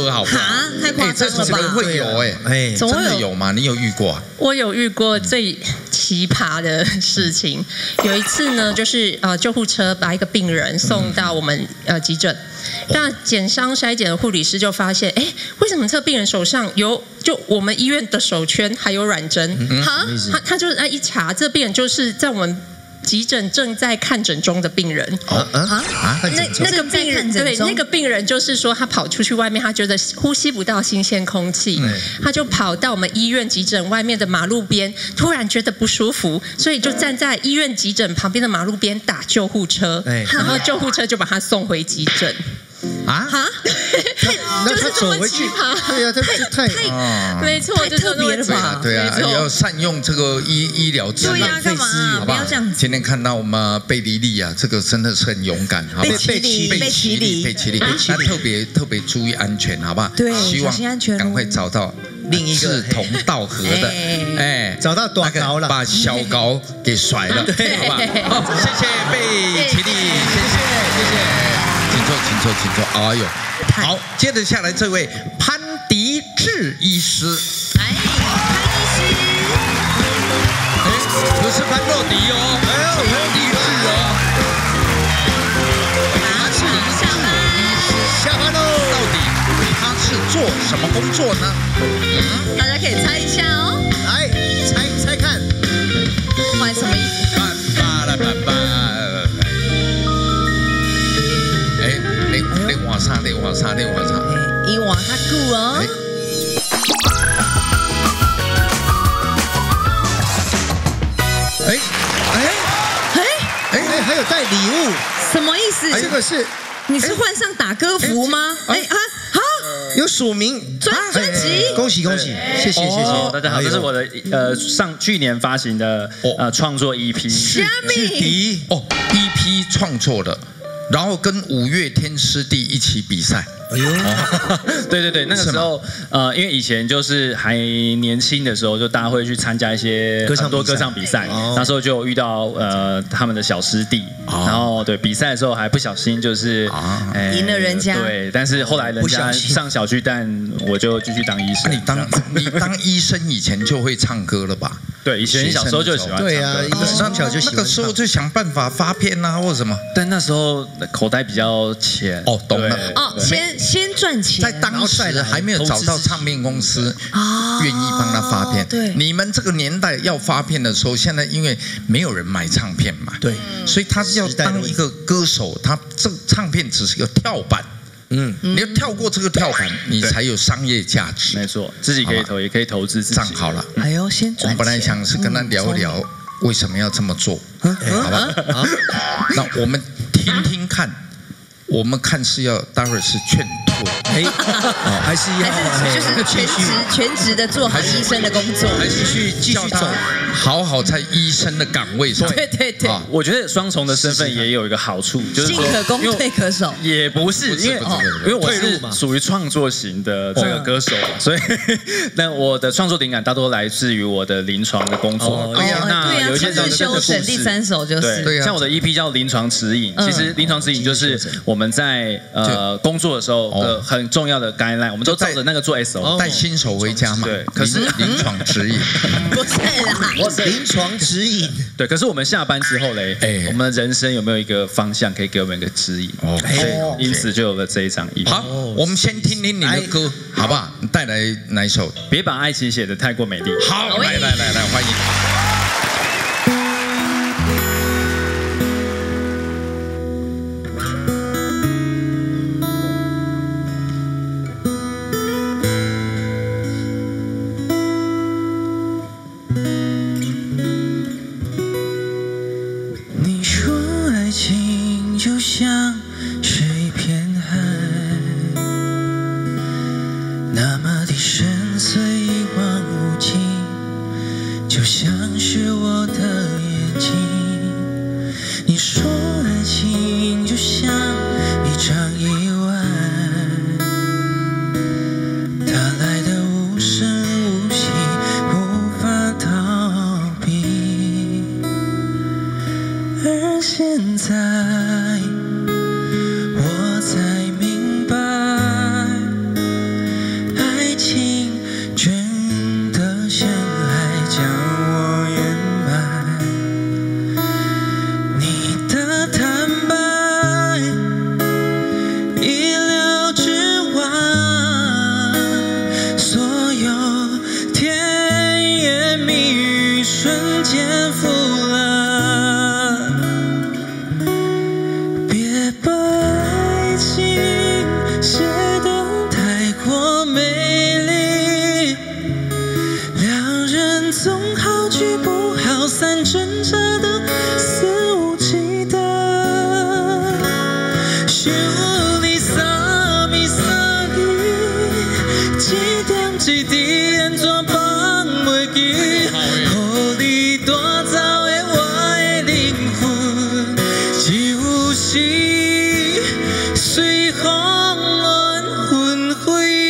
[SPEAKER 1] 车，好不好？
[SPEAKER 4] 哈，太夸张了吧？
[SPEAKER 1] 这怎么会有？哎哎，真的有吗？你有遇过？
[SPEAKER 7] 我有遇过最奇葩的事情。有一次呢，就是呃救护车把一个病人送到我们呃急诊，那检伤筛检的护理师就发现，哎，为什么这个病人手上有就我们医院的手圈还有软针？哈，他他就是一查，这病人就是在我们急诊正在看诊中的病人。
[SPEAKER 5] 啊啊啊！
[SPEAKER 7] 那那个病人对那个病人就是说，他跑出去外面，他觉得呼吸不到新鲜空气，他就跑到我们医院急诊外面的马路边，突然觉得不舒服，所以就站在医院急诊旁边的马路边打救护车，然后救护车就把他送回急诊。
[SPEAKER 5] 啊哈，那他走回去，对呀，这太
[SPEAKER 7] 太没错，
[SPEAKER 4] 太特别了吧？
[SPEAKER 1] 对啊，也要善用这个医医疗资源，
[SPEAKER 4] 干嘛？不要这样子。
[SPEAKER 1] 今天看到我们贝莉莉啊，这个真的是很勇敢，好不好？
[SPEAKER 4] 贝奇
[SPEAKER 1] 贝奇莉，贝奇莉，那特别特别注意安全，好不好？
[SPEAKER 4] 对，
[SPEAKER 1] 希望赶快找到另一个志同道合的，哎，
[SPEAKER 5] 找到短高了，
[SPEAKER 1] 把小高给甩了，好吧？好，谢谢贝奇莉，谢谢谢谢。请坐，请坐，请坐。哎呦，好，接着下来这位潘迪志医师，
[SPEAKER 4] 来，潘医师，
[SPEAKER 1] 哎，不是潘若迪哦，哎呦，潘迪志哦，他是下班，下班喽。到底他是做什么工作呢？
[SPEAKER 4] 嗯，大家可以猜一下哦。
[SPEAKER 5] 来，猜猜看，
[SPEAKER 4] 换什么衣服？
[SPEAKER 1] 巴拉巴巴。你换啥？你换啥？你换啥？
[SPEAKER 4] 伊换较久哦。
[SPEAKER 1] 哎哎
[SPEAKER 4] 哎
[SPEAKER 5] 哎，还有带礼物，
[SPEAKER 4] 什么意思？
[SPEAKER 5] 这个是
[SPEAKER 4] 你是换上打歌服吗？哎啊啊！
[SPEAKER 5] 有署名
[SPEAKER 4] 专专辑，
[SPEAKER 5] 恭喜恭喜，谢谢谢谢，
[SPEAKER 3] 大家好，这是我的呃上去年发行的呃创作 E P，
[SPEAKER 4] 虾米
[SPEAKER 1] 哦 E P 创作的。然后跟五月天师弟一起比赛，
[SPEAKER 3] 哎呦，对对对，那个时候呃，因为以前就是还年轻的时候，就大家会去参加一些很多歌唱比赛，那时候就遇到呃他们的小师弟，然后对比赛的时候还不小心就是
[SPEAKER 4] 赢了人家，
[SPEAKER 3] 对，但是后来人家上小巨蛋，我就继续当医生。
[SPEAKER 1] 你当你当医生以前就会唱歌了吧？
[SPEAKER 3] 对，以前小时候就喜欢唱歌，
[SPEAKER 5] 对啊，从小就喜欢。
[SPEAKER 1] 那个时候就想办法发片啊，或什么。
[SPEAKER 3] 但那时候口袋比较浅，
[SPEAKER 1] 哦，懂了。
[SPEAKER 4] 哦，先先赚钱，
[SPEAKER 1] 在当时还没有找到唱片公司愿意帮他发片。
[SPEAKER 4] 对，
[SPEAKER 1] 你们这个年代要发片的时候，现在因为没有人买唱片嘛，
[SPEAKER 5] 对，
[SPEAKER 1] 所以他要当一个歌手，他这唱片只是个跳板。嗯，你要跳过这个跳板，你才有商业价值。
[SPEAKER 3] 没错，自己可以投，也可以投资自己。
[SPEAKER 1] 账好了，
[SPEAKER 4] 哎呦，先赚钱。
[SPEAKER 1] 我本来想是跟他聊一聊为什么要这么做，好吧？那我们听听看，我们看是要待会儿是劝退，
[SPEAKER 5] 哎，还是要
[SPEAKER 4] 还是就是全职全职的做好医生的工作，
[SPEAKER 1] 还是去继续走，好好在医生的岗位上。
[SPEAKER 4] 对对对，
[SPEAKER 3] 我觉得双重的身份也有一个好处，就是
[SPEAKER 4] 进可攻退可守。
[SPEAKER 3] 也不是，因为因为我是属于创作型的这个歌手，所以那我的创作灵感大多来自于我的临床的工作。
[SPEAKER 4] 对呀，
[SPEAKER 3] 那有一些
[SPEAKER 4] 真的修整第三首就是，
[SPEAKER 3] 对，像我的 E P 叫临床指引，其实临床指引就是我们在呃工作的时候的很重要的 guideline， 我们都照着那个做 S O，
[SPEAKER 1] 带新手回家嘛。对，可是临床指引
[SPEAKER 4] 不是啦，
[SPEAKER 5] 我临床指引。
[SPEAKER 3] 对，可是我们下班之后嘞，哎，我们的人生有没有一个方向可以给我们一个指引？哦，对，因此就有了这一张 E P。
[SPEAKER 1] 好，我们先听听你的歌，好不好？你带来哪一首？
[SPEAKER 3] 别把爱情写得太过美丽。
[SPEAKER 1] 好，来来来来，欢迎。
[SPEAKER 8] 就像是一片海，那么的深邃一望无际，就像是我的眼睛。你说爱情就像一场意外，它来得无声无息，无法逃避。而现在我才明白， 一直安怎放袂记，予你带走的我的灵魂，就是随风乱纷飞。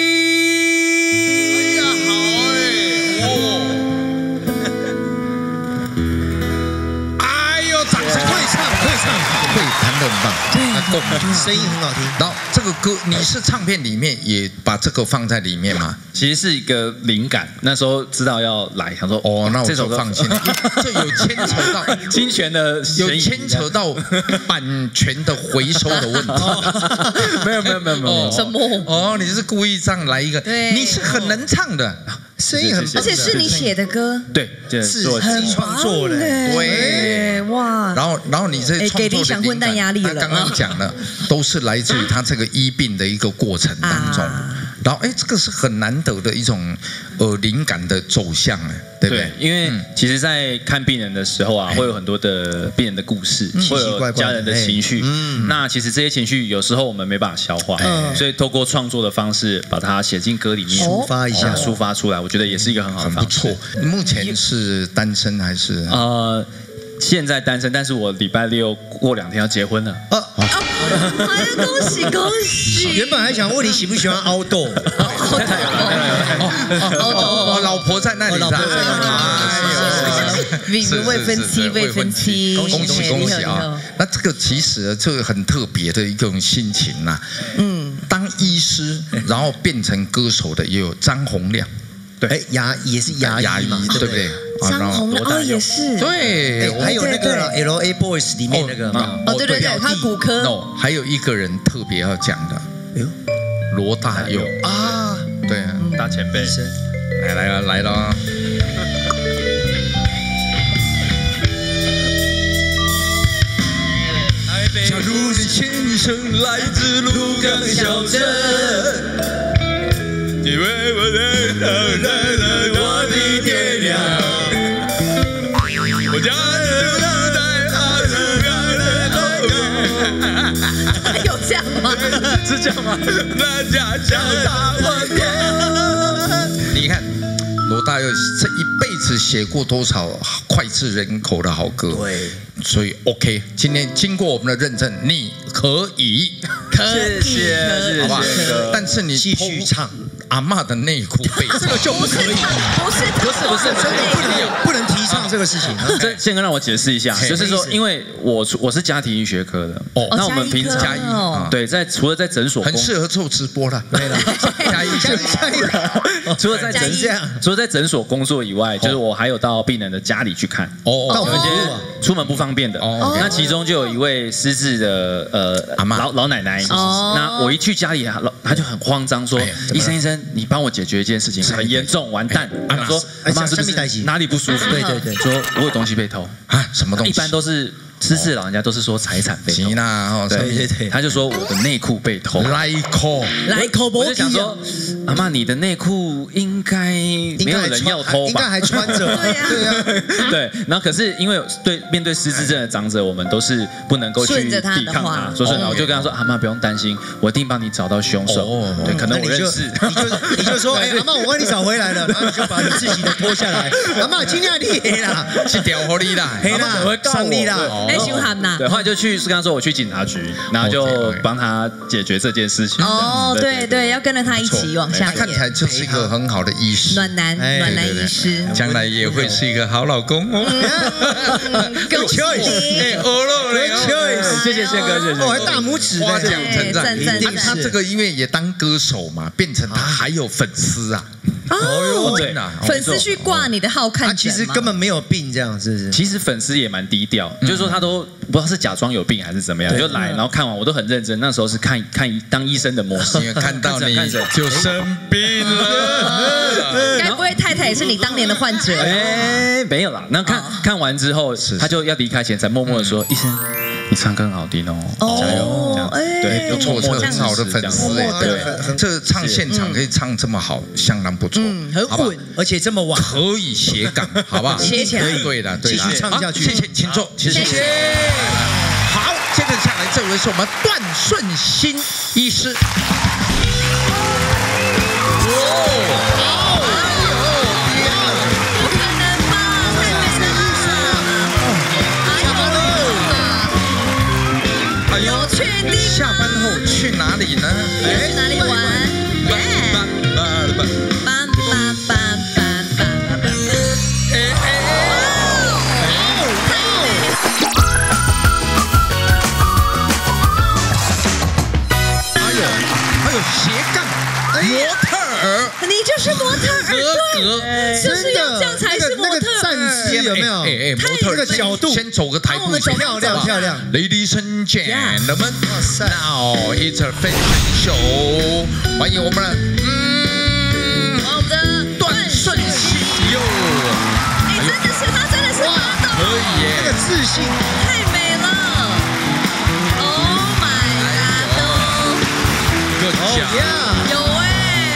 [SPEAKER 1] 哎呦，掌声！
[SPEAKER 5] 会唱，会唱，
[SPEAKER 1] 会弹得很棒，
[SPEAKER 5] 对，声音很好听。
[SPEAKER 1] 然后这个歌，你是唱片里面也把这个放在里面吗？
[SPEAKER 3] 其实是一个灵感，那时候知道要来，想说
[SPEAKER 1] 哦，那我
[SPEAKER 3] 这首歌
[SPEAKER 1] 就放心了，这有牵扯到
[SPEAKER 3] 侵权的，
[SPEAKER 1] 有牵扯到版权的回收的问题。
[SPEAKER 3] 没有没有没有没有，
[SPEAKER 4] 什么？
[SPEAKER 1] 哦，你是故意这样来一个，你是很能唱的，
[SPEAKER 5] 声音很，
[SPEAKER 4] 而且是你写的歌，
[SPEAKER 3] 对，
[SPEAKER 5] 是很创作的，
[SPEAKER 1] 对，
[SPEAKER 4] 哇。
[SPEAKER 1] 然后然后你这创作的
[SPEAKER 4] 给理想混蛋压力了。
[SPEAKER 1] 他刚刚讲了，都是来自于他这个医病的一个过程当中。然后，哎，这个是很难得的一种呃灵感的走向，哎，对不对？
[SPEAKER 3] 因为其实，在看病人的时候啊，会有很多的病人的故事，会有家人的情绪。嗯，那其实这些情绪有时候我们没办法消化，所以透过创作的方式把它写进歌里面，
[SPEAKER 5] 抒发一下，
[SPEAKER 3] 抒发出来，我觉得也是一个很好的方式。
[SPEAKER 1] 不错。目前是单身还是？
[SPEAKER 3] 呃，现在单身，但是我礼拜六过两天要结婚了。
[SPEAKER 5] 啊
[SPEAKER 4] 啊！哎呀，恭喜恭喜！
[SPEAKER 5] 原本还想问你喜不喜欢凹豆，
[SPEAKER 1] 哦哦，老婆在那里，
[SPEAKER 5] 老婆在那
[SPEAKER 4] 里，是未婚妻，未婚妻，
[SPEAKER 1] 恭喜恭喜啊！那这个其实这个很特别的一种心情呐。嗯，当医师，然后变成歌手的也有张洪亮。
[SPEAKER 5] 对，牙也是牙医嘛，对不对？
[SPEAKER 4] 张洪亮哦也是，
[SPEAKER 1] 对，
[SPEAKER 5] 还有那个 L A Boys 里面那个嘛，
[SPEAKER 4] 哦对对对，他骨科。
[SPEAKER 1] no， 还有一个人特别要讲的，哎呦，罗大佑啊，对啊，
[SPEAKER 3] 大前辈，
[SPEAKER 1] 来来了来了。
[SPEAKER 8] 假如你前生来自鹿港小镇。因为我的我的爹娘，我家住在
[SPEAKER 4] 还有这样吗？
[SPEAKER 3] 是这样吗？
[SPEAKER 8] 那家叫大王店。
[SPEAKER 1] 你看罗大佑这一辈子写过多少脍炙人口的好歌？对，所以 OK， 今天经过我们的认证，你可以，
[SPEAKER 4] 可
[SPEAKER 3] 以，谢谢，
[SPEAKER 1] 好吧？但是你
[SPEAKER 5] 继续唱。
[SPEAKER 1] 阿嬷的内裤被
[SPEAKER 5] 这个就不可以，
[SPEAKER 4] 不是
[SPEAKER 3] 不是不是，
[SPEAKER 5] 真的不能不能提倡这个事情。
[SPEAKER 3] 这宪哥让我解释一下，就是说，因为我我是家庭医学科的，哦，那我们平常
[SPEAKER 1] 家医
[SPEAKER 3] 对，在除了在诊所，
[SPEAKER 1] 很适合做直播了，对了，家医家医，
[SPEAKER 3] 除了在诊除了在诊所工作以外，就是我还有到病人的家里去看，哦，有一些出门不方便的，哦，那其中就有一位失智的呃阿嬷老老奶奶，那我一去家里，他就很慌张说，医生医生。你帮我解决一件事情，很严重，完蛋！他说：“妈是不是哪里不舒服？”
[SPEAKER 5] 对对对，
[SPEAKER 3] 说我有东西被偷
[SPEAKER 1] 啊，什么东西？
[SPEAKER 3] 一般都是失智老人家都是说财产被偷。
[SPEAKER 5] 对对对，
[SPEAKER 3] 他就说我的内裤被偷。
[SPEAKER 1] 来口
[SPEAKER 4] 来口，
[SPEAKER 3] 我就想说，阿嬷，你的内裤应该没有人要偷吧？
[SPEAKER 5] 应该还穿着。对呀对呀。
[SPEAKER 3] 对，然后可是因为对面对失智症的长者，我们都是不能够去抵抗他，说顺着我就跟他说：“阿嬷不用担心，我一定帮你找到凶手。”对，可能我认识。
[SPEAKER 5] 你就你就说，哎，阿嬷，我帮你找回来了，然后你就把你自己的脱下来。阿嬷，尽量你黑啦，
[SPEAKER 1] 去调合你啦，
[SPEAKER 5] 黑啦，我会告你啦。
[SPEAKER 4] 哎，凶悍呐！
[SPEAKER 3] 对，后来就去是跟他说我去警察局，然后就帮他解决这件事情。
[SPEAKER 4] 哦，对对，要跟着他一起往下。
[SPEAKER 1] 他看起来就是一个很好的医师，
[SPEAKER 4] 暖男暖男医师，
[SPEAKER 1] 将来也会是一个好老公哦。
[SPEAKER 4] 恭喜！
[SPEAKER 1] 哎，欧乐嘞，
[SPEAKER 3] 谢谢宪哥，谢谢。
[SPEAKER 5] 我还大拇指，
[SPEAKER 1] 夸奖称赞。
[SPEAKER 4] 赞赞
[SPEAKER 1] 他这个因为也当歌手嘛，变成他还有粉丝啊。
[SPEAKER 4] 哦，对，粉丝去挂你的号看，
[SPEAKER 5] 他其实根本没有病，这样是不是？
[SPEAKER 3] 其实粉丝也蛮低调，就是说他都不知道是假装有病还是怎么样，就来，然后看完我都很认真。那时候是看看当医生的模式，
[SPEAKER 1] 因为看到你就生病了。
[SPEAKER 4] 该不会太太也是你当年的患者？
[SPEAKER 3] 哎，没有啦。那看看完之后，他就要离开前才默默的说：“医生，你唱歌很好听哦，加油！”这样对，
[SPEAKER 1] 有错错很好的粉丝哎，对，这唱现场可以唱这么好，相当不错，
[SPEAKER 4] 很稳，
[SPEAKER 5] 而且这么晚
[SPEAKER 1] 可以斜杠，好不好？
[SPEAKER 4] 斜起来，
[SPEAKER 1] 对的，对的，
[SPEAKER 5] 继续唱下去。
[SPEAKER 1] 谢谢，请坐，谢谢。好，接着下来这位是我们段顺心医师。哦。 模特儿，
[SPEAKER 4] 你就是模特儿，对，就是要这样才是模特儿。
[SPEAKER 5] 站姿有没有？
[SPEAKER 1] 哎哎，模特
[SPEAKER 5] 这个角度，
[SPEAKER 1] 先走个台步，
[SPEAKER 5] 漂亮漂亮。
[SPEAKER 1] Ladies and gentlemen, now it's a fashion show， 欢迎我们的嗯，
[SPEAKER 4] 我们的
[SPEAKER 1] 段顺熙哟。
[SPEAKER 4] 哎，真的是他，真的是他的，
[SPEAKER 1] 可以耶，
[SPEAKER 5] 这个自信
[SPEAKER 4] 太美了。Oh my god！
[SPEAKER 1] Good job，
[SPEAKER 4] 有哎。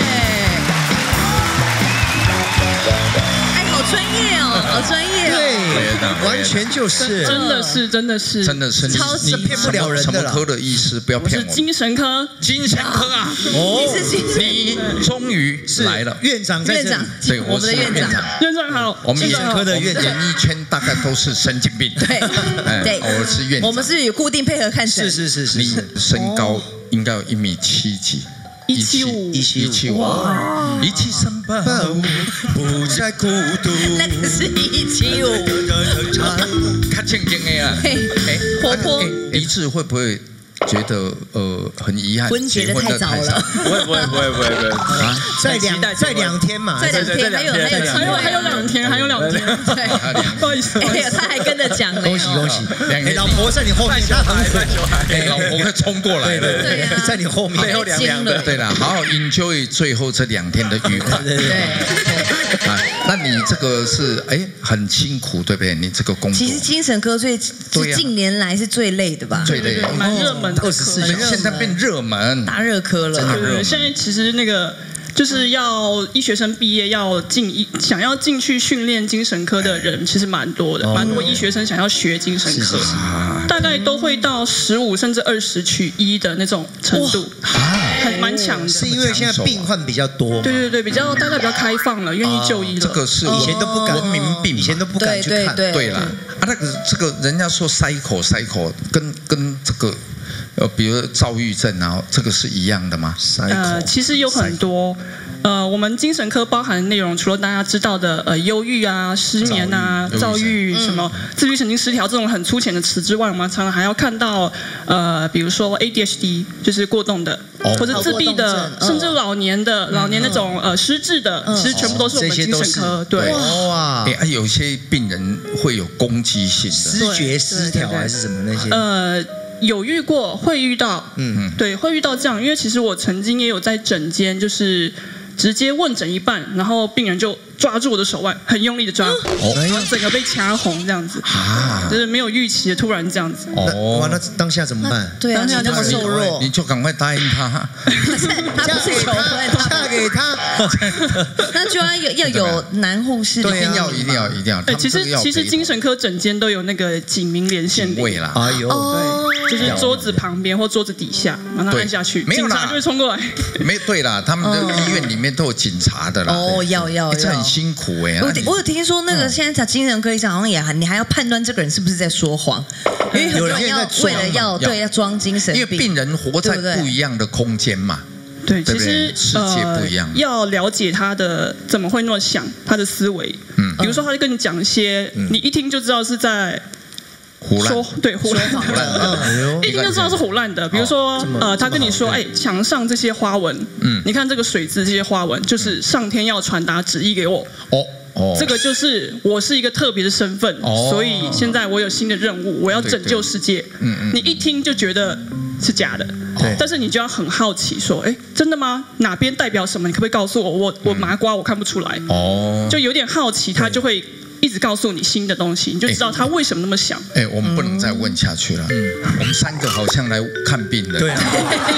[SPEAKER 4] 专业哦，好专业
[SPEAKER 5] 哦，对，完全就是，
[SPEAKER 9] 真的是，真的是，
[SPEAKER 1] 真的是，
[SPEAKER 5] 你骗不了人的啦。
[SPEAKER 1] 什么科的医师？不要骗我。
[SPEAKER 9] 是精神科，
[SPEAKER 1] 精神科啊！
[SPEAKER 4] 哦，你是精神，
[SPEAKER 1] 你终于来了，
[SPEAKER 5] 院长在这里，
[SPEAKER 1] 对，我们的院长，
[SPEAKER 9] 院长好，
[SPEAKER 1] 我们
[SPEAKER 5] 精神科的院长，
[SPEAKER 1] 演艺圈大概都是神经病，
[SPEAKER 4] 对，对，
[SPEAKER 1] 我是院长，
[SPEAKER 4] 我们是有固定配合看诊，
[SPEAKER 5] 是是是是，
[SPEAKER 1] 你身高应该有一米七几。
[SPEAKER 9] 一七五，
[SPEAKER 5] 一七五，
[SPEAKER 1] 哇，一七三八五，不再孤独。
[SPEAKER 4] 那个是一七五，
[SPEAKER 1] 他正经的啊，哎，
[SPEAKER 4] 活泼。
[SPEAKER 1] 一致会不会觉得呃很遗憾？
[SPEAKER 4] 婚结得太早了，
[SPEAKER 3] 不会不会不会不会不会啊！
[SPEAKER 5] 再两再两天嘛，
[SPEAKER 4] 再两天，还有还有
[SPEAKER 9] 还有还有两天，还有两天，
[SPEAKER 4] 对，不好意思，哎呀，他还跟着讲呢，
[SPEAKER 5] 恭喜恭喜！哎，老婆在你后面，他很火，
[SPEAKER 1] 哎，老婆快冲过来了，
[SPEAKER 5] 对对，在你后面，
[SPEAKER 3] 背后凉凉的，
[SPEAKER 1] 对了，好好 enjoy 最后这两天的愉快，
[SPEAKER 5] 对对。
[SPEAKER 1] 啊，那你这个是哎很辛苦，对不对？你这个工作，
[SPEAKER 4] 其实精神科最是近年来是最累的吧？
[SPEAKER 1] 最累，
[SPEAKER 9] 蛮热门的，
[SPEAKER 5] 二十四小时，
[SPEAKER 1] 现在变热门，
[SPEAKER 4] 大热科了。
[SPEAKER 9] 对，现在其实那个就是要医学生毕业要进医，想要进去训练精神科的人其实蛮多的，蛮多医学生想要学精神科，大概都会到十五甚至二十取一的那种程度。很蛮强的，
[SPEAKER 5] 是因为现在病患比较多，
[SPEAKER 9] 对对对，比较大家比较开放了，愿意就医了。
[SPEAKER 1] 这个是
[SPEAKER 5] 以前都不敢，文明病以前都不敢去看。
[SPEAKER 1] 对啦，啊，那个这个人家说塞口塞口，跟跟这个呃，比如躁郁症啊，这个是一样的吗？
[SPEAKER 9] 呃，其实有很多。呃，我们精神科包含的内容，除了大家知道的呃忧郁啊、失眠啊、躁郁什么自律神经失调这种很粗浅的词之外，我们常常还要看到呃，比如说 A D H D 就是过动的，或者自闭的，甚至老年的老年那种呃失智的，其实全部都是我们精神科。对，
[SPEAKER 5] 哇，
[SPEAKER 1] 哎，有些病人会有攻击性的
[SPEAKER 5] 思觉失调还是什么那些？
[SPEAKER 9] 呃。有遇过，会遇到，嗯，对，会遇到这样，因为其实我曾经也有在诊间，就是直接问诊一半，然后病人就抓住我的手腕，很用力的抓，然后整个被掐红这样子，啊，就是没有预期的突然这样子。
[SPEAKER 5] 哦，哇，那当下怎么办？
[SPEAKER 4] 对啊，当下那么瘦弱，
[SPEAKER 1] 你就赶快答应他，
[SPEAKER 4] 他不是求婚，
[SPEAKER 5] 嫁给他，
[SPEAKER 4] 那就要有要有男护士，
[SPEAKER 1] 一定要一定要一定要。
[SPEAKER 9] 哎，其实其实精神科诊间都有那个警民连线
[SPEAKER 1] 位啦，
[SPEAKER 5] 哎呦，
[SPEAKER 9] 对，就是桌子旁边或桌子底下，把它按下去，警察就会冲过来。
[SPEAKER 1] 没对啦，他们的医院里面都有警察的啦。
[SPEAKER 4] 哦，要要要，
[SPEAKER 1] 这很辛苦哎。
[SPEAKER 4] 我我有听说那个现在精神科医生好像也你还要判断这个人是不是在说谎，因为很多人要为了要对要装精神病，
[SPEAKER 1] 因为病人活在不一样的空间嘛。
[SPEAKER 9] 对，其实
[SPEAKER 1] 世界不一样，
[SPEAKER 9] 要了解他的怎么会那么想，他的思维。嗯，比如说他就跟你讲一些，你一听就知道是在。
[SPEAKER 1] 胡乱
[SPEAKER 9] 说对胡乱，一听就知道是胡乱的。比如说，呃，他跟你说，哎，墙上这些花纹，嗯，你看这个水渍这些花纹，就是上天要传达旨意给我。哦哦，这个就是我是一个特别的身份，所以现在我有新的任务，我要拯救世界。嗯嗯，你一听就觉得是假的，对，但是你就要很好奇，说，哎，真的吗？哪边代表什么？你可不可以告诉我？我我麻瓜，我看不出来。哦，就有点好奇，他就会。一直告诉你新的东西，你就知道他为什么那么想。
[SPEAKER 1] 哎，我们不能再问下去了。嗯，我们三个好像来看病的。
[SPEAKER 5] 对啊。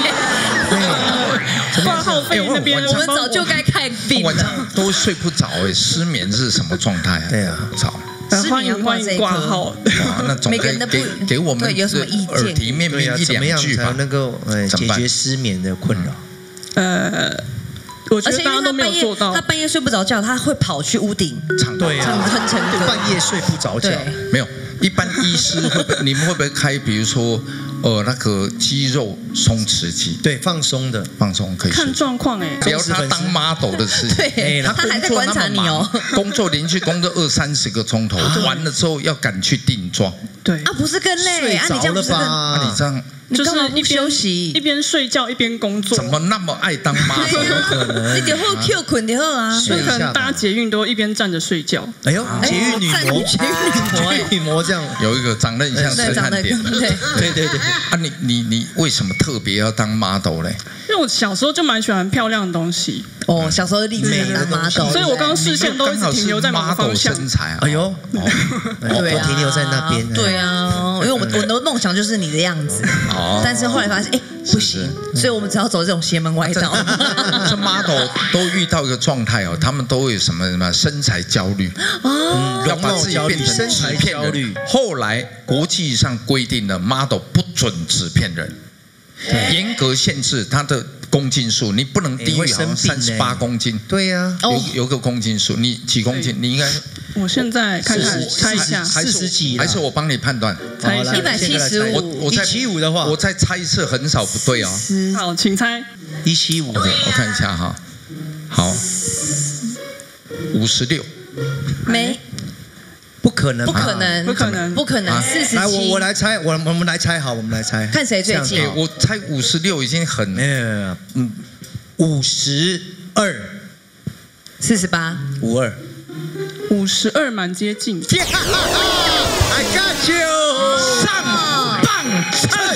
[SPEAKER 9] 挂号费那边，
[SPEAKER 4] 我们早就该看病了。
[SPEAKER 1] 晚上都睡不着哎，失眠是什么状态啊？
[SPEAKER 5] 对啊，
[SPEAKER 1] 早。
[SPEAKER 9] 欢迎欢迎挂号。
[SPEAKER 1] 哇，那总该给给我们
[SPEAKER 4] 有什么意见？
[SPEAKER 1] 耳提面命一两句吧，
[SPEAKER 5] 能够解决失眠的困扰。
[SPEAKER 9] 呃。我觉得大家都没有做到。
[SPEAKER 4] 他半夜睡不着觉，他会跑去屋顶
[SPEAKER 1] 唱歌，
[SPEAKER 4] 唱哼唱歌。
[SPEAKER 5] 半夜睡不着觉，
[SPEAKER 1] 没有。一般医师会不会，你们会不会开，比如说呃那个肌肉松弛剂，
[SPEAKER 5] 对，放松的，
[SPEAKER 1] 放松可以
[SPEAKER 9] 看状况哎，
[SPEAKER 1] 不要他当 model 的事情，
[SPEAKER 4] 对，他还在观察你哦，
[SPEAKER 1] 工作连续工作二三十个钟头，完了之后要赶去定妆，
[SPEAKER 9] 对
[SPEAKER 4] 啊，不是更累啊，你这样不是更，
[SPEAKER 1] 啊你这样。
[SPEAKER 9] 就是一边
[SPEAKER 4] 休息
[SPEAKER 9] 一边睡觉一边工作，
[SPEAKER 1] 怎么那么爱当妈？
[SPEAKER 5] 怎么可能？
[SPEAKER 4] 你就后 Q 捆就好啊，
[SPEAKER 9] 所以可能搭捷运都一边站着睡觉。
[SPEAKER 5] 哎呦，捷运女模，捷运女模这样，
[SPEAKER 1] 有一个长得很像陈汉典的，
[SPEAKER 4] 对
[SPEAKER 5] 对对对。
[SPEAKER 1] 啊，你你你为什么特别要当 model 嘞？
[SPEAKER 9] 因为我小时候就蛮喜欢漂亮的东西。
[SPEAKER 4] 哦，小时候立志想当 model，
[SPEAKER 9] 所以我刚刚视线都一直停留在某个方向。
[SPEAKER 1] 身材，
[SPEAKER 5] 哎呦，
[SPEAKER 4] 对啊，
[SPEAKER 5] 停留在那边。
[SPEAKER 4] 对啊，因为我们我的梦想就是你的样子，但是后来发现，哎，不行，所以我们只好走这种邪门歪道。
[SPEAKER 1] 这 model 都遇到一个状态哦，他们都有什么什么身材焦虑，
[SPEAKER 4] 哦，
[SPEAKER 1] 要把自己变成纸片人。后来国际上规定了 model 不准纸片人，严格限制他的公斤数，你不能低于好像三十八公斤。
[SPEAKER 5] 对呀，
[SPEAKER 1] 有有个公斤数，你几公斤？你应该。
[SPEAKER 9] 我现在看看猜一下，
[SPEAKER 5] 四十几，
[SPEAKER 1] 还是我帮你判断？
[SPEAKER 9] 猜一下，
[SPEAKER 4] 一百七十五。
[SPEAKER 1] 我
[SPEAKER 5] 一七五的话，
[SPEAKER 1] 我再猜一次，很少不对哦。
[SPEAKER 9] 好，请猜。
[SPEAKER 5] 一七五。
[SPEAKER 1] 我看一下哈，好，五十六。
[SPEAKER 4] 没。
[SPEAKER 5] 不可能，
[SPEAKER 4] 不可能，
[SPEAKER 9] 不可能，
[SPEAKER 4] 不可能，四十七。
[SPEAKER 5] 来，我我来猜，我我们来猜，好，我们来猜，
[SPEAKER 4] 看谁最近。
[SPEAKER 1] 我猜五十六已经很，
[SPEAKER 5] 嗯，五十二，
[SPEAKER 4] 四十八，
[SPEAKER 5] 五二，
[SPEAKER 9] 五十二，蛮接近。
[SPEAKER 5] I got you，
[SPEAKER 1] 上磅秤。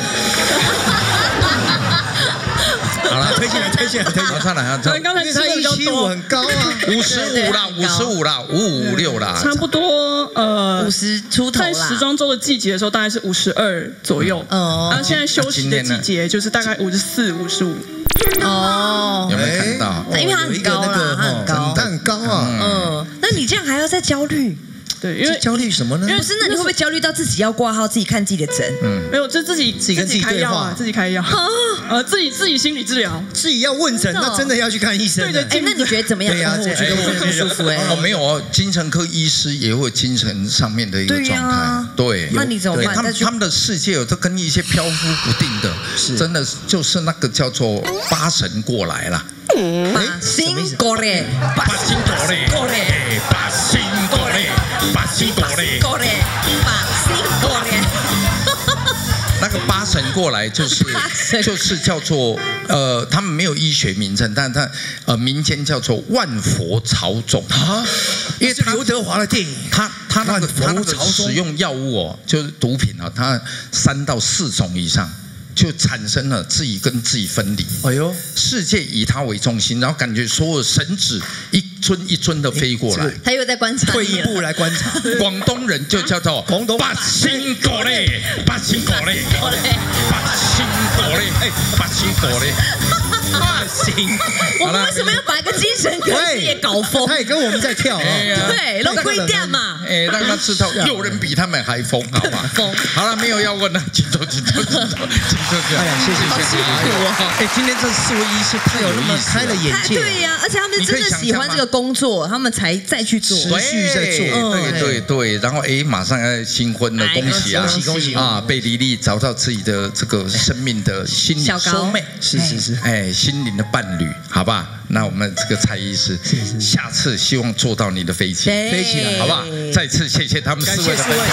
[SPEAKER 5] 好了，推进来，推进来，推进来，
[SPEAKER 1] 看来
[SPEAKER 9] 看，刚才
[SPEAKER 5] 他一七五很高啊，
[SPEAKER 1] 五十五啦，五十五啦，五五五六啦，
[SPEAKER 9] 差不多，呃，
[SPEAKER 4] 五十出头啦。
[SPEAKER 9] 在时装周的季节的时候，大概是五十二左右。哦。然后现在休息的季节就是大概五十四、五十五。
[SPEAKER 4] 哦。
[SPEAKER 1] 有没有看到？
[SPEAKER 4] 因为他很高啦，他很高，
[SPEAKER 5] 他很高啊。
[SPEAKER 4] 嗯。那你这样还要再焦虑？
[SPEAKER 9] 对，因为
[SPEAKER 5] 焦虑什么呢？
[SPEAKER 4] 不是，那你会不会焦虑到自己要挂号，自己看自己的诊？
[SPEAKER 9] 嗯，没有，就自己
[SPEAKER 5] 自己跟自己
[SPEAKER 9] 开药啊，自己开药。呃，自己自己心理治疗，
[SPEAKER 5] 自己要问诊，那真的要去看医生。
[SPEAKER 4] 对的，哎，那你觉得怎么样？
[SPEAKER 5] 对呀，这这个
[SPEAKER 4] 更舒服哎。
[SPEAKER 1] 哦，没有哦，精神科医师也会精神上面的一个状态。对，
[SPEAKER 4] 那你怎么办？
[SPEAKER 1] 他们他们的世界都跟一些飘忽不定的，是真的就是那个叫做八神过来了。
[SPEAKER 4] 八星过来，
[SPEAKER 1] 八星过来，过来，八星过来，八星过来，
[SPEAKER 4] 过来，八星过来。
[SPEAKER 1] 那个八神过来就是就是叫做呃，他们没有医学名称，但他呃民间叫做万佛朝宗啊，
[SPEAKER 5] 因为是刘德华的电影，
[SPEAKER 1] 他他那个他那个使用药物哦，就是毒品啊，他三到四种以上。就产生了自己跟自己分离。哎呦，世界以他为中心，然后感觉所有神祇一尊一尊的飞过来。
[SPEAKER 4] 他又在观察，
[SPEAKER 5] 退一步来观察。
[SPEAKER 1] 广东人就叫做
[SPEAKER 5] 广东
[SPEAKER 1] 八星果嘞，八星果嘞，八星果嘞，哎，八星果嘞。八星，
[SPEAKER 4] 我们为什么要把一个精神科也搞疯？
[SPEAKER 5] 他也跟我们在跳，
[SPEAKER 4] 对，龙龟店嘛，
[SPEAKER 1] 哎，让他知道有人比他们还疯，好吧？疯。好了，没有要问了，请坐，请坐，请坐，请坐。
[SPEAKER 5] 哎呀，谢谢，谢谢。
[SPEAKER 1] 哎，今天这四位医师太有意思，
[SPEAKER 5] 开了眼界。
[SPEAKER 4] 对呀，而且他们真的喜欢这个工作，他们才再去做，
[SPEAKER 5] 持续在做。
[SPEAKER 1] 对对对，然后哎，马上要新婚了，恭喜啊，
[SPEAKER 5] 恭喜恭喜
[SPEAKER 1] 啊！贝莉莉找到自己的这个生命的心理收妹，
[SPEAKER 5] 是是是，
[SPEAKER 1] 哎。心灵的伴侣，好吧？那我们这个蔡医师，下次希望坐到你的飞机，
[SPEAKER 5] 飞起来，
[SPEAKER 1] 好不好？再次谢谢他们四位的分享。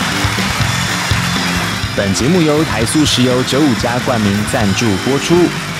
[SPEAKER 10] 本节目由台塑石油九五加冠名赞助播出。